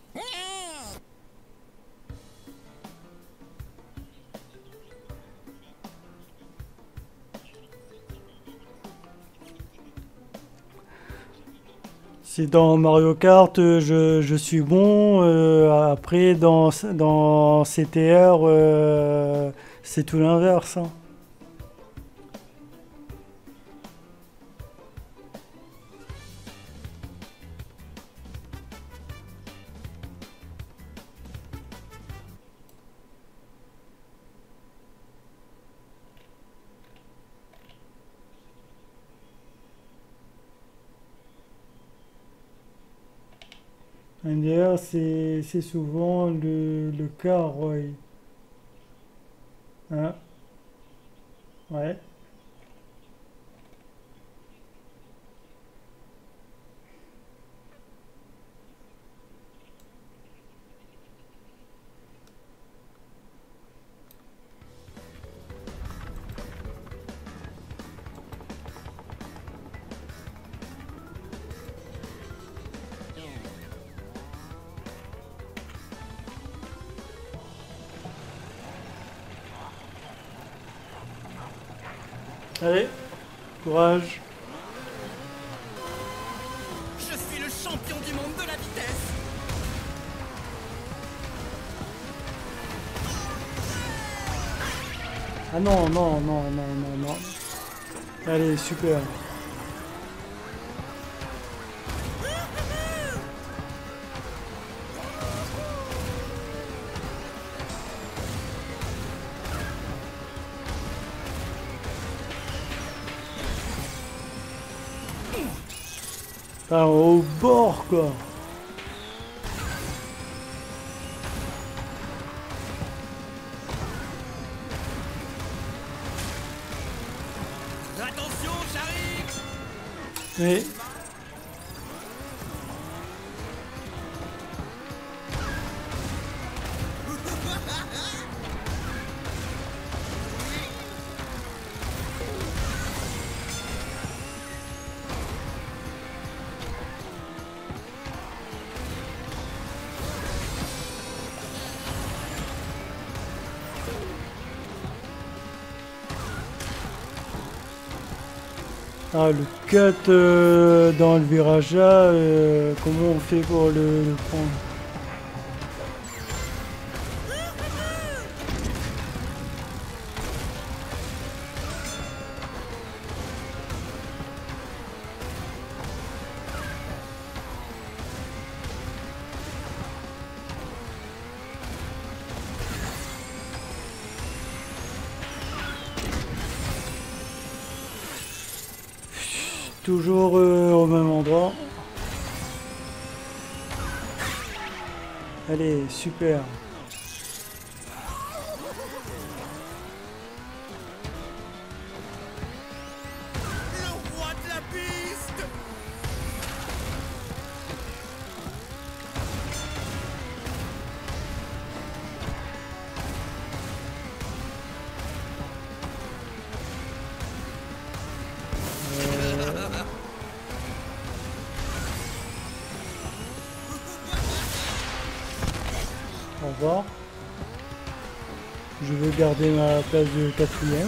Si dans Mario Kart je suis bon, après dans CTR c'est tout l'inverse. Hein. D'ailleurs c'est souvent le cas, Roy. Hein? Ouais. Allez, courage. Je suis le champion du monde de la vitesse. Ah non, non, non, non, non, non. Allez, super. Putain, au bord, quoi. Attention, j'arrive. Mais... Ah, le cut dans le virage là, comment on fait pour le prendre? Toujours au même endroit. Allez, super. Le roi de la piste. Au revoir. Je vais garder ma place de quatrième.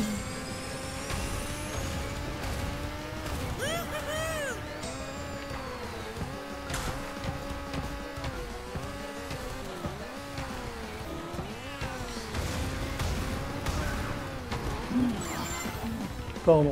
Pardon.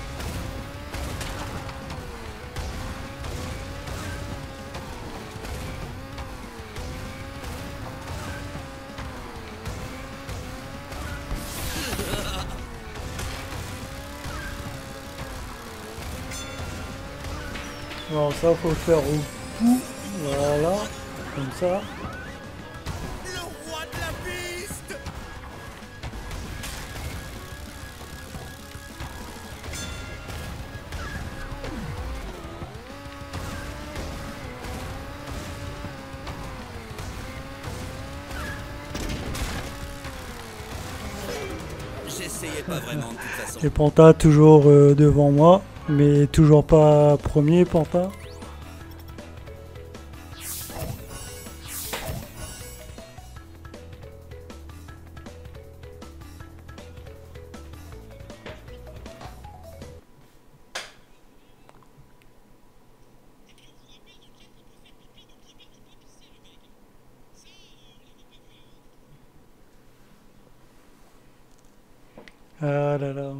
Alors ça faut le faire au bout. Voilà. Comme ça. Le roi de la piste. J'essayais pas vraiment de toute façon. Et Panta toujours devant moi. Mais toujours pas premier Panta. Ah là là.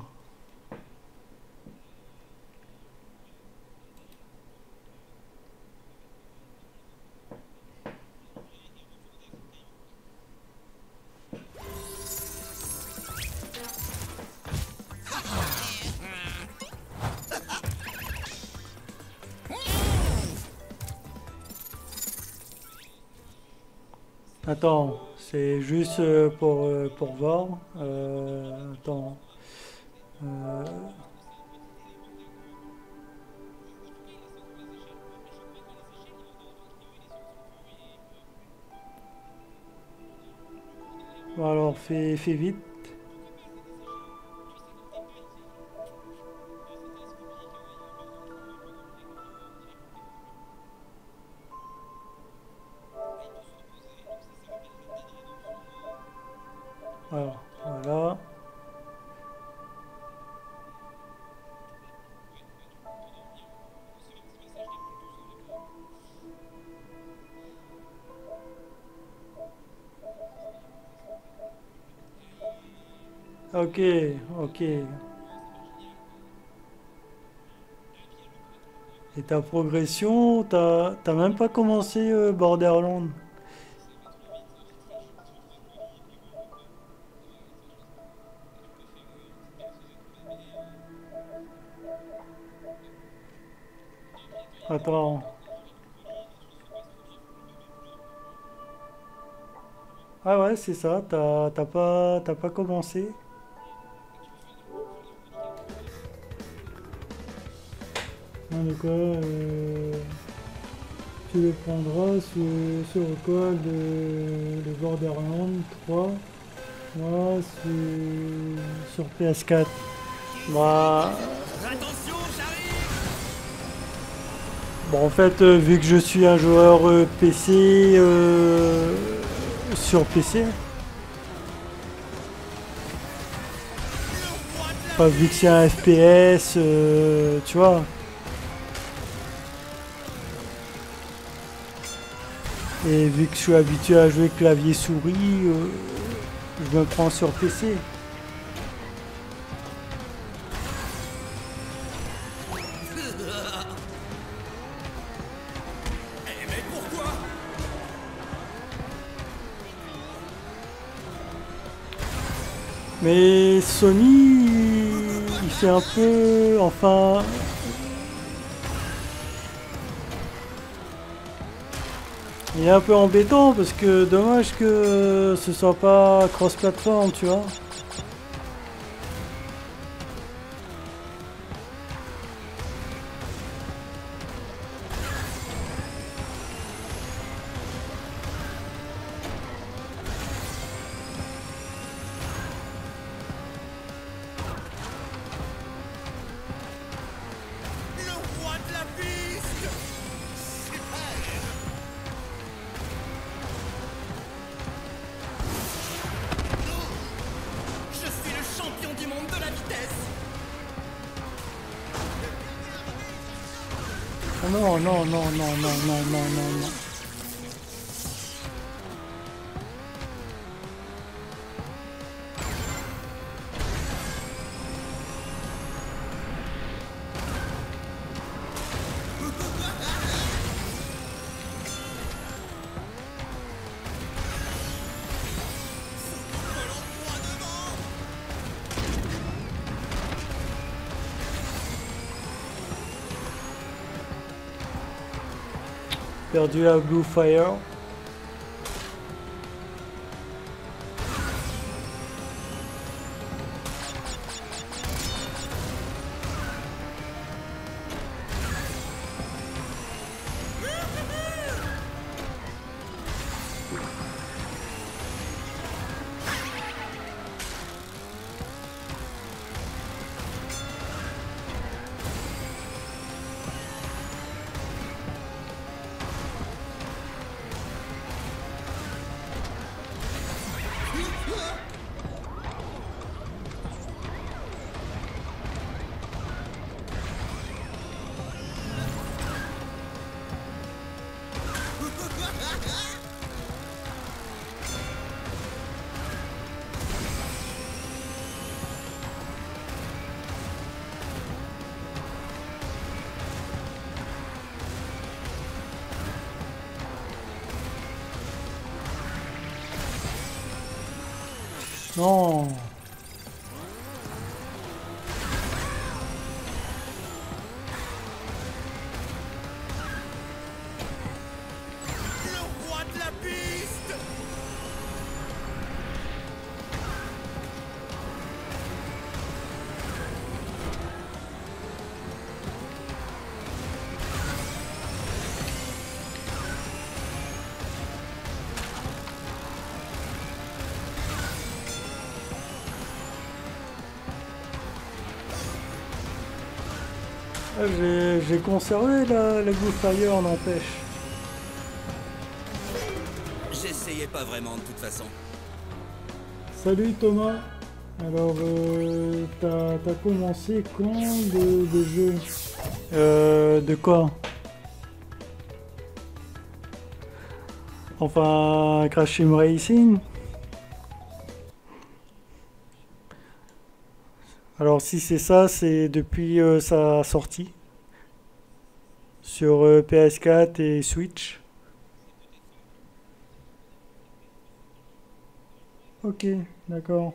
Attends, c'est juste pour voir. Attends. Euh, bon, alors fais vite. Alors, voilà. Ok, ok. Et ta progression, t'as même pas commencé Borderlands. Attends. Ah ouais, c'est ça, t'as pas commencé. Non, de quoi tu le prendras sur quoi le Borderlands 3. Moi, sur PS4. Moi, Attention, j'arrive. bon, en fait, vu que je suis un joueur PC, sur PC, Le roi de la enfin, vu que c'est un FPS, tu vois, et vu que je suis habitué à jouer clavier-souris, je me prends sur PC. Eh, mais pourquoi? Mais Sony, il fait un peu, enfin, il est un peu embêtant parce que dommage que ce soit pas cross-platform, tu vois. Le roi de la piste. Super. Je suis le champion du monde de la vitesse. Oh non, non, non, non, non, non, non, non, non. Perdu la Blue Fire. Non. Le roi de la piste. Ah, j'ai conservé la Blue Fire, n'empêche. J'essayais pas vraiment de toute façon. Salut Thomas. Alors, t'as commencé quand de jeu? De quoi? Enfin, Crash Team Racing? Alors si c'est ça, c'est depuis sa sortie sur PS4 et Switch. Ok, d'accord.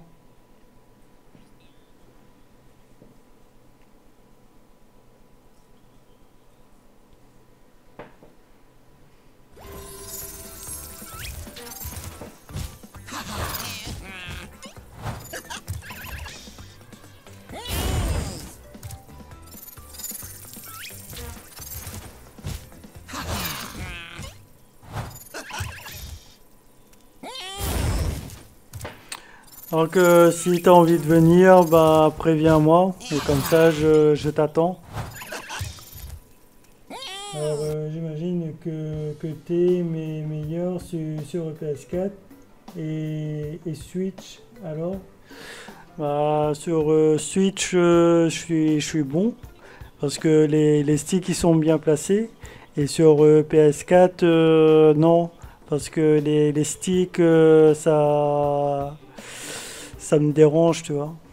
Donc si t'as envie de venir, bah préviens-moi, et comme ça je t'attends. Alors j'imagine que t'es meilleur sur PS4 et Switch alors. Bah sur Switch je suis bon parce que les sticks ils sont bien placés et sur PS4 non parce que les sticks ça me dérange tu vois.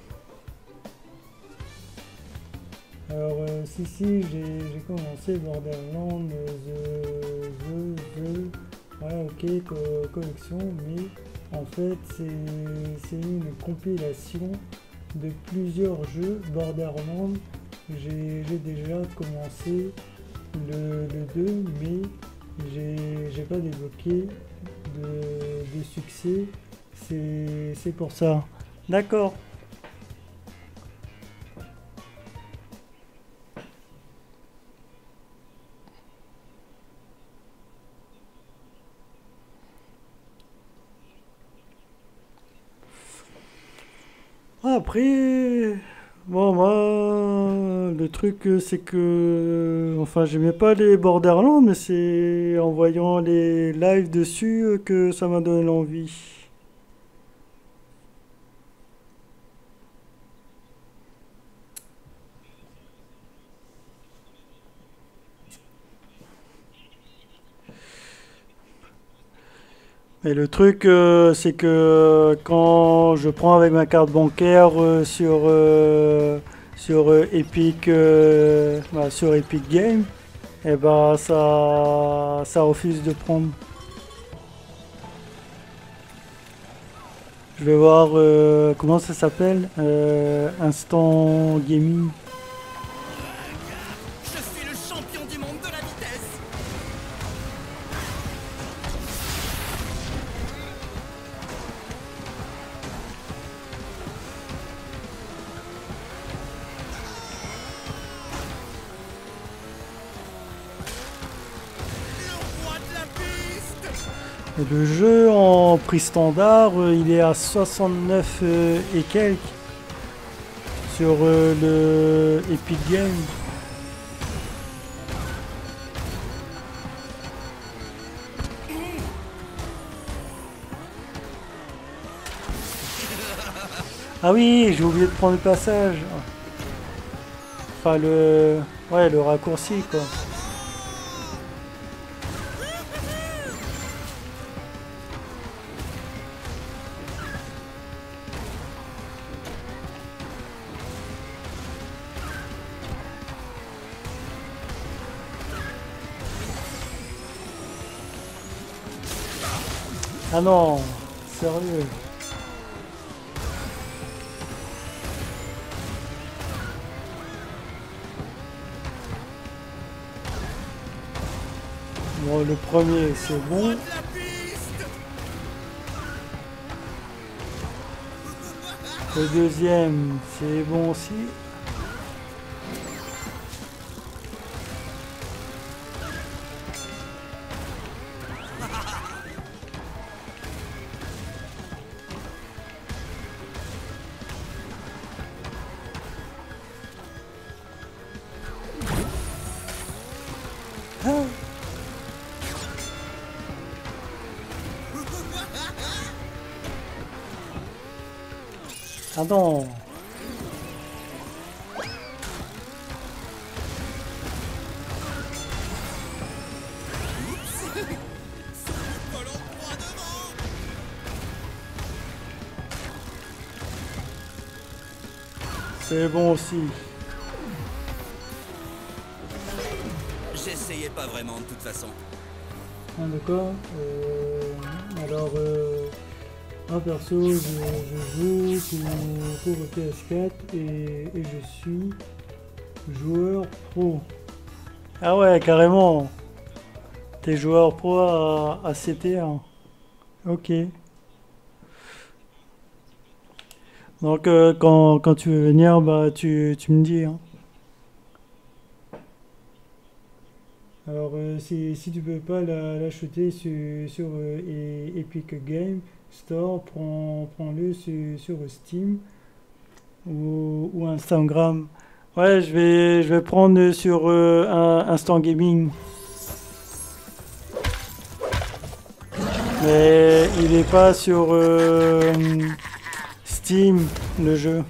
Alors si j'ai commencé Borderlands voilà ok collection mais en fait c'est une compilation de plusieurs jeux Borderlands. J'ai déjà commencé le 2 mais j'ai pas débloqué de succès, c'est pour ça. D'accord. Après, bon, moi, le truc, c'est que, enfin, j'aimais pas les Borderlands, mais c'est en voyant les lives dessus que ça m'a donné l'envie. Et le truc, c'est que quand je prends avec ma carte bancaire sur Epic, sur Epic Games, et bah ça refuse de prendre. Je vais voir comment ça s'appelle, Instant Gaming. Je suis le champion du monde de la vitesse. Le roi de la piste. Et le jeu en prix standard, il est à 69 et quelques sur le Epic Games. Ah oui, j'ai oublié de prendre le passage. Enfin le raccourci quoi. Ah non, sérieux. Bon, le premier c'est bon. De la piste. Le deuxième c'est bon aussi. Ah. Ah non. Volant droit devant. C'est bon aussi. J'essayais pas vraiment de toute façon. Ah, d'accord. Alors, moi perso, je joue pour PS4 et je suis joueur pro. Ah ouais, carrément. T'es joueur pro à CT1. Ok. Donc quand tu veux venir, bah tu me dis. Hein. Alors si tu peux pas l'acheter sur Epic Game Store, prends-le sur Steam ou Instagram. Ouais, je vais prendre sur Instant Gaming. Mais il est pas sur Steam, le jeu.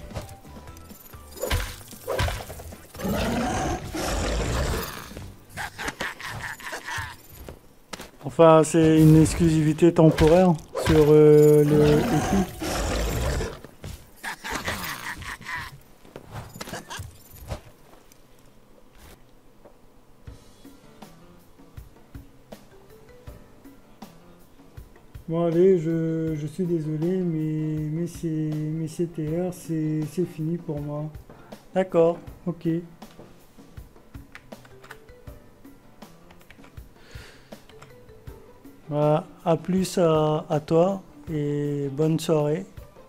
Enfin, c'est une exclusivité temporaire sur le Epic. Bon allez, je suis désolé, mais CTR, c'est fini pour moi. D'accord, ok. Voilà, à plus à toi et bonne soirée.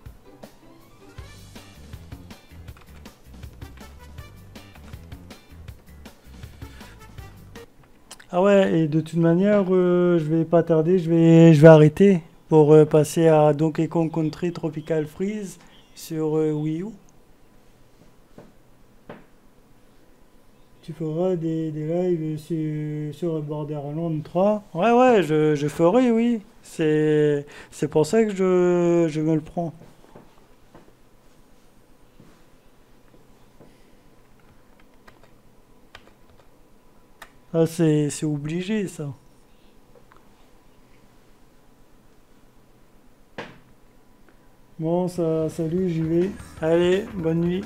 Ah ouais, et de toute manière, je vais pas tarder, je vais arrêter pour passer à Donkey Kong Country Tropical Freeze sur Wii U. Tu feras des lives sur Borderlands 3. Ouais, ouais, je ferai, oui. C'est pour ça que je me le prends. Ah, c'est obligé, ça. Bon, salut, j'y vais. Allez, bonne nuit.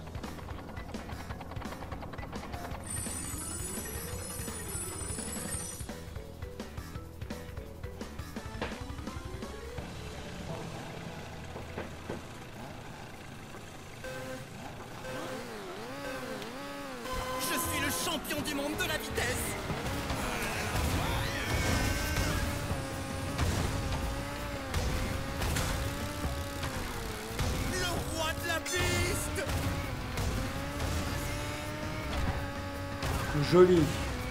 Je suis le champion du monde de la vitesse. Le roi de la piste. Joli.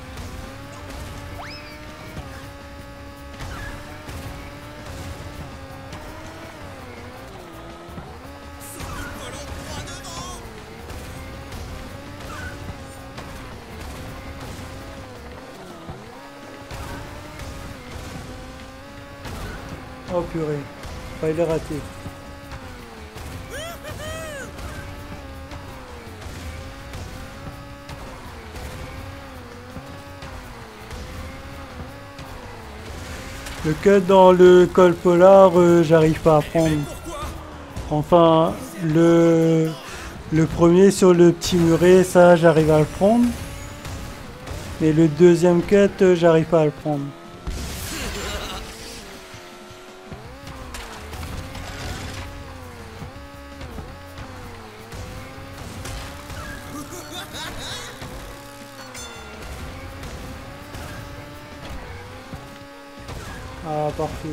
Volant droit devant. Oh purée, pas il est raté. Le cut dans le col polar, j'arrive pas à prendre. Pourquoi? Enfin, le premier sur le petit muret, ça j'arrive à le prendre. Mais le deuxième cut, j'arrive pas à le prendre. Ah, parfait.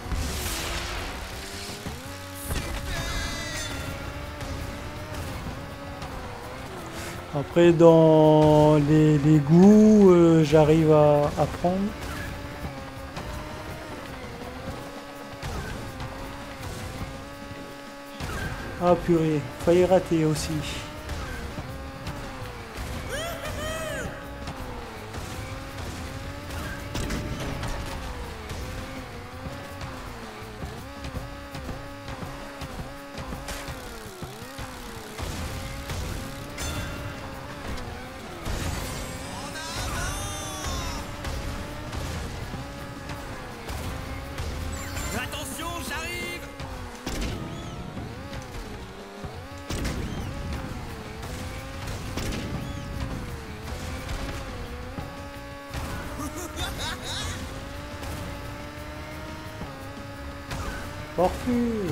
Après, dans les goûts, j'arrive à prendre. Ah purée, failli rater aussi. Attention, j'arrive. Parfait.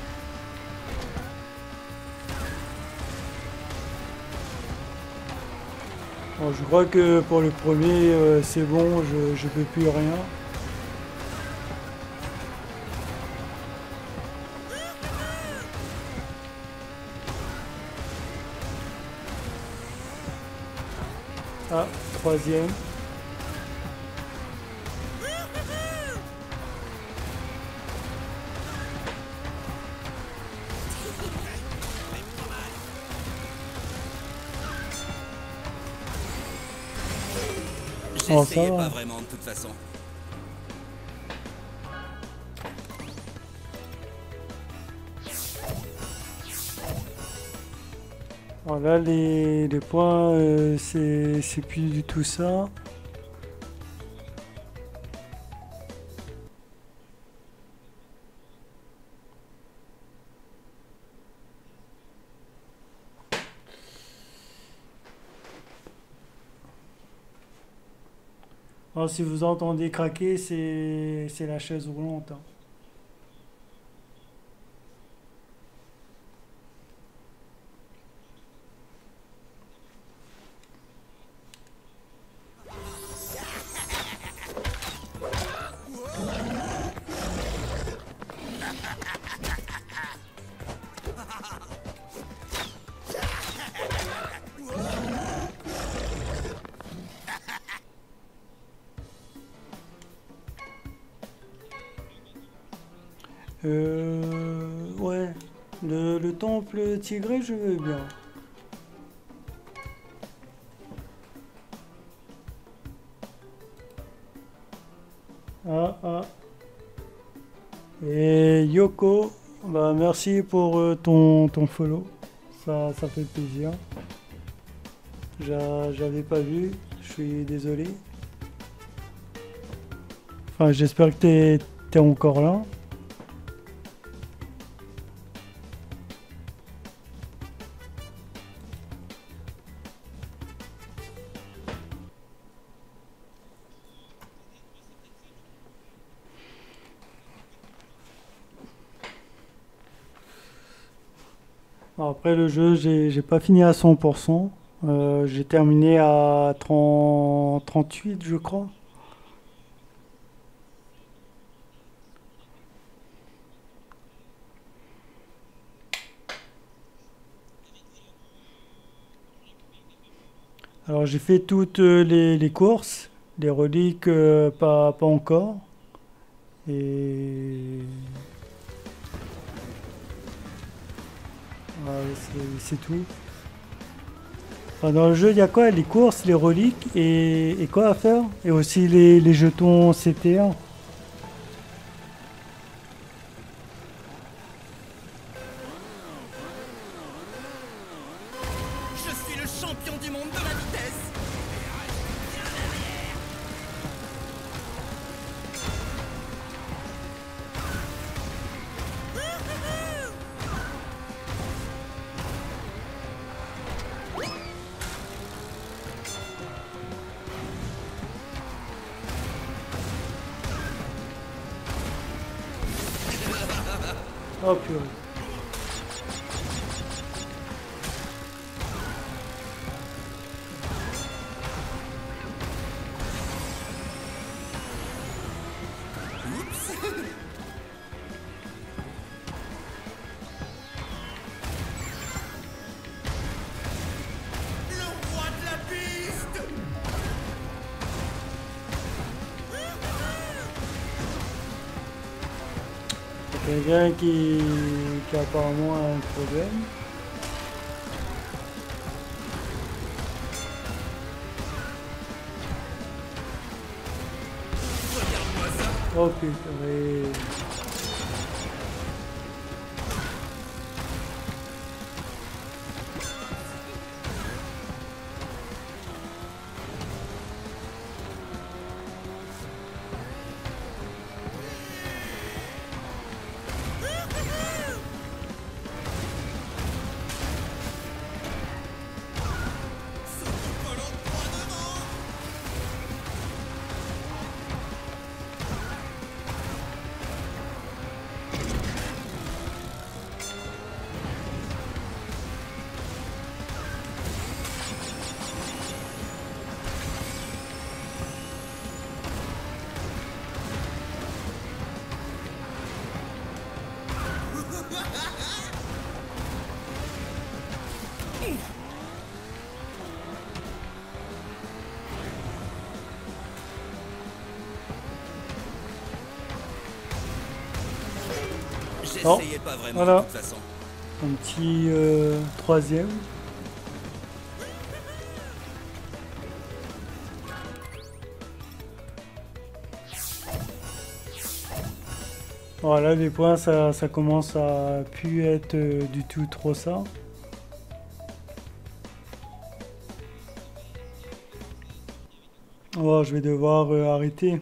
Bon, je crois que pour le premier, c'est bon, je peux plus rien. Ah, troisième. Oh, ça J'essayais va. pas vraiment de toute façon. Alors là, les points, c'est plus du tout ça. Alors, si vous entendez craquer, c'est la chaise roulante, hein. Ouais, le temple tigré, je veux bien. Ah, ah. Et Yoko, bah merci pour ton follow. Ça fait plaisir. J'avais pas vu, je suis désolé. Enfin, j'espère que t'es encore là. Alors après le jeu, j'ai pas fini à 100%. J'ai terminé à 38, je crois. Alors j'ai fait toutes les courses, les reliques pas encore. Et ouais, c'est tout. Enfin, dans le jeu, il y a quoi? Les courses, les reliques et quoi à faire? Et aussi les jetons CT1. Je suis le champion du monde de la vitesse. Oh purée. Le roi de la piste. Quelqu'un qui apparemment a un problème. Regarde-moi ça. Oh putain. Volant droit devant. J'essayais pas vraiment voilà. de toute façon. Un petit troisième. Voilà, les points, ça commence à plus être du tout trop ça. Oh, je vais devoir arrêter.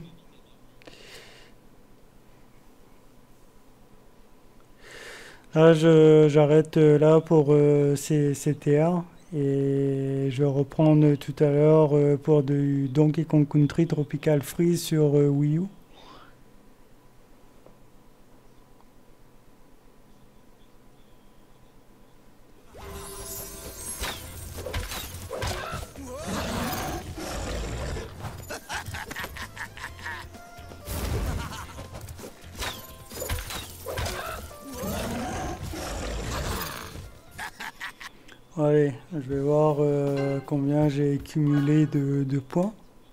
Là, j'arrête là pour CTA et je vais reprendre tout à l'heure pour du Donkey Kong Country Tropical Freeze sur Wii U. Allez, je vais voir combien j'ai cumulé de points.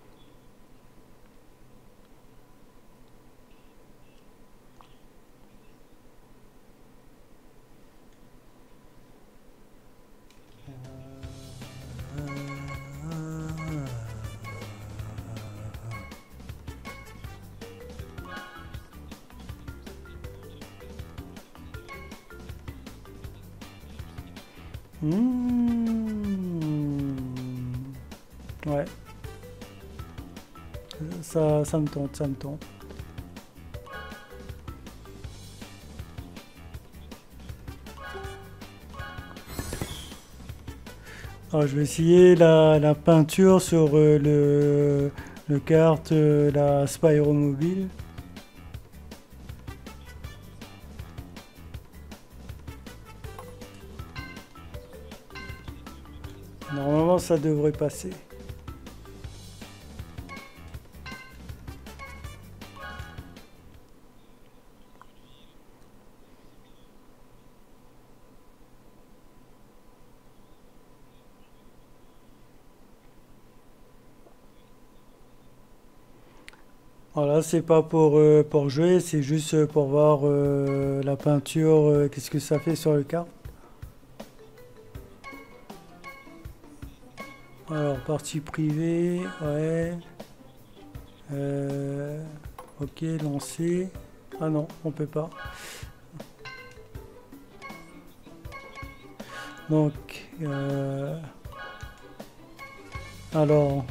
Ouais. Ça me tente, ça me tente. Alors, je vais essayer la peinture sur le kart, la Spyro Mobile. Normalement, ça devrait passer. Voilà, c'est pas pour jouer, c'est juste pour voir la peinture, qu'est-ce que ça fait sur le kart. Alors, partie privée, ouais. Ok, lancer. Ah non, on peut pas. Donc, alors.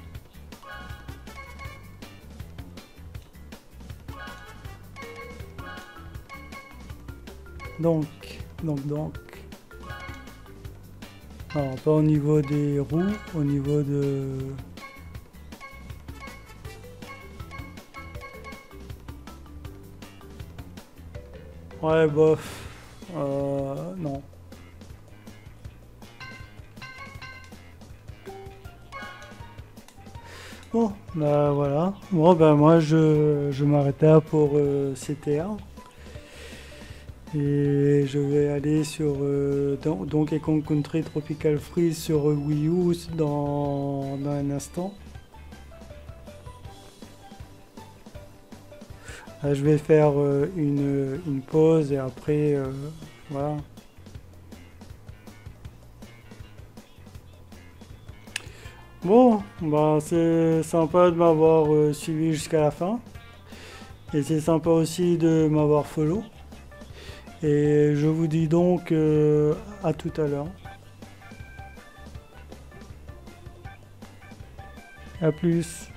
Donc. Alors, pas au niveau des roues, au niveau de... Ouais, bof. Non. Bon, bah voilà. Bon, bah moi, je m'arrête là pour CTA. Et je vais aller sur Donkey Kong Country Tropical Freeze sur Wii U dans un instant. Là, je vais faire une pause et après, voilà. Bon, bah c'est sympa de m'avoir suivi jusqu'à la fin. Et c'est sympa aussi de m'avoir follow. Et je vous dis donc à tout à l'heure. À plus.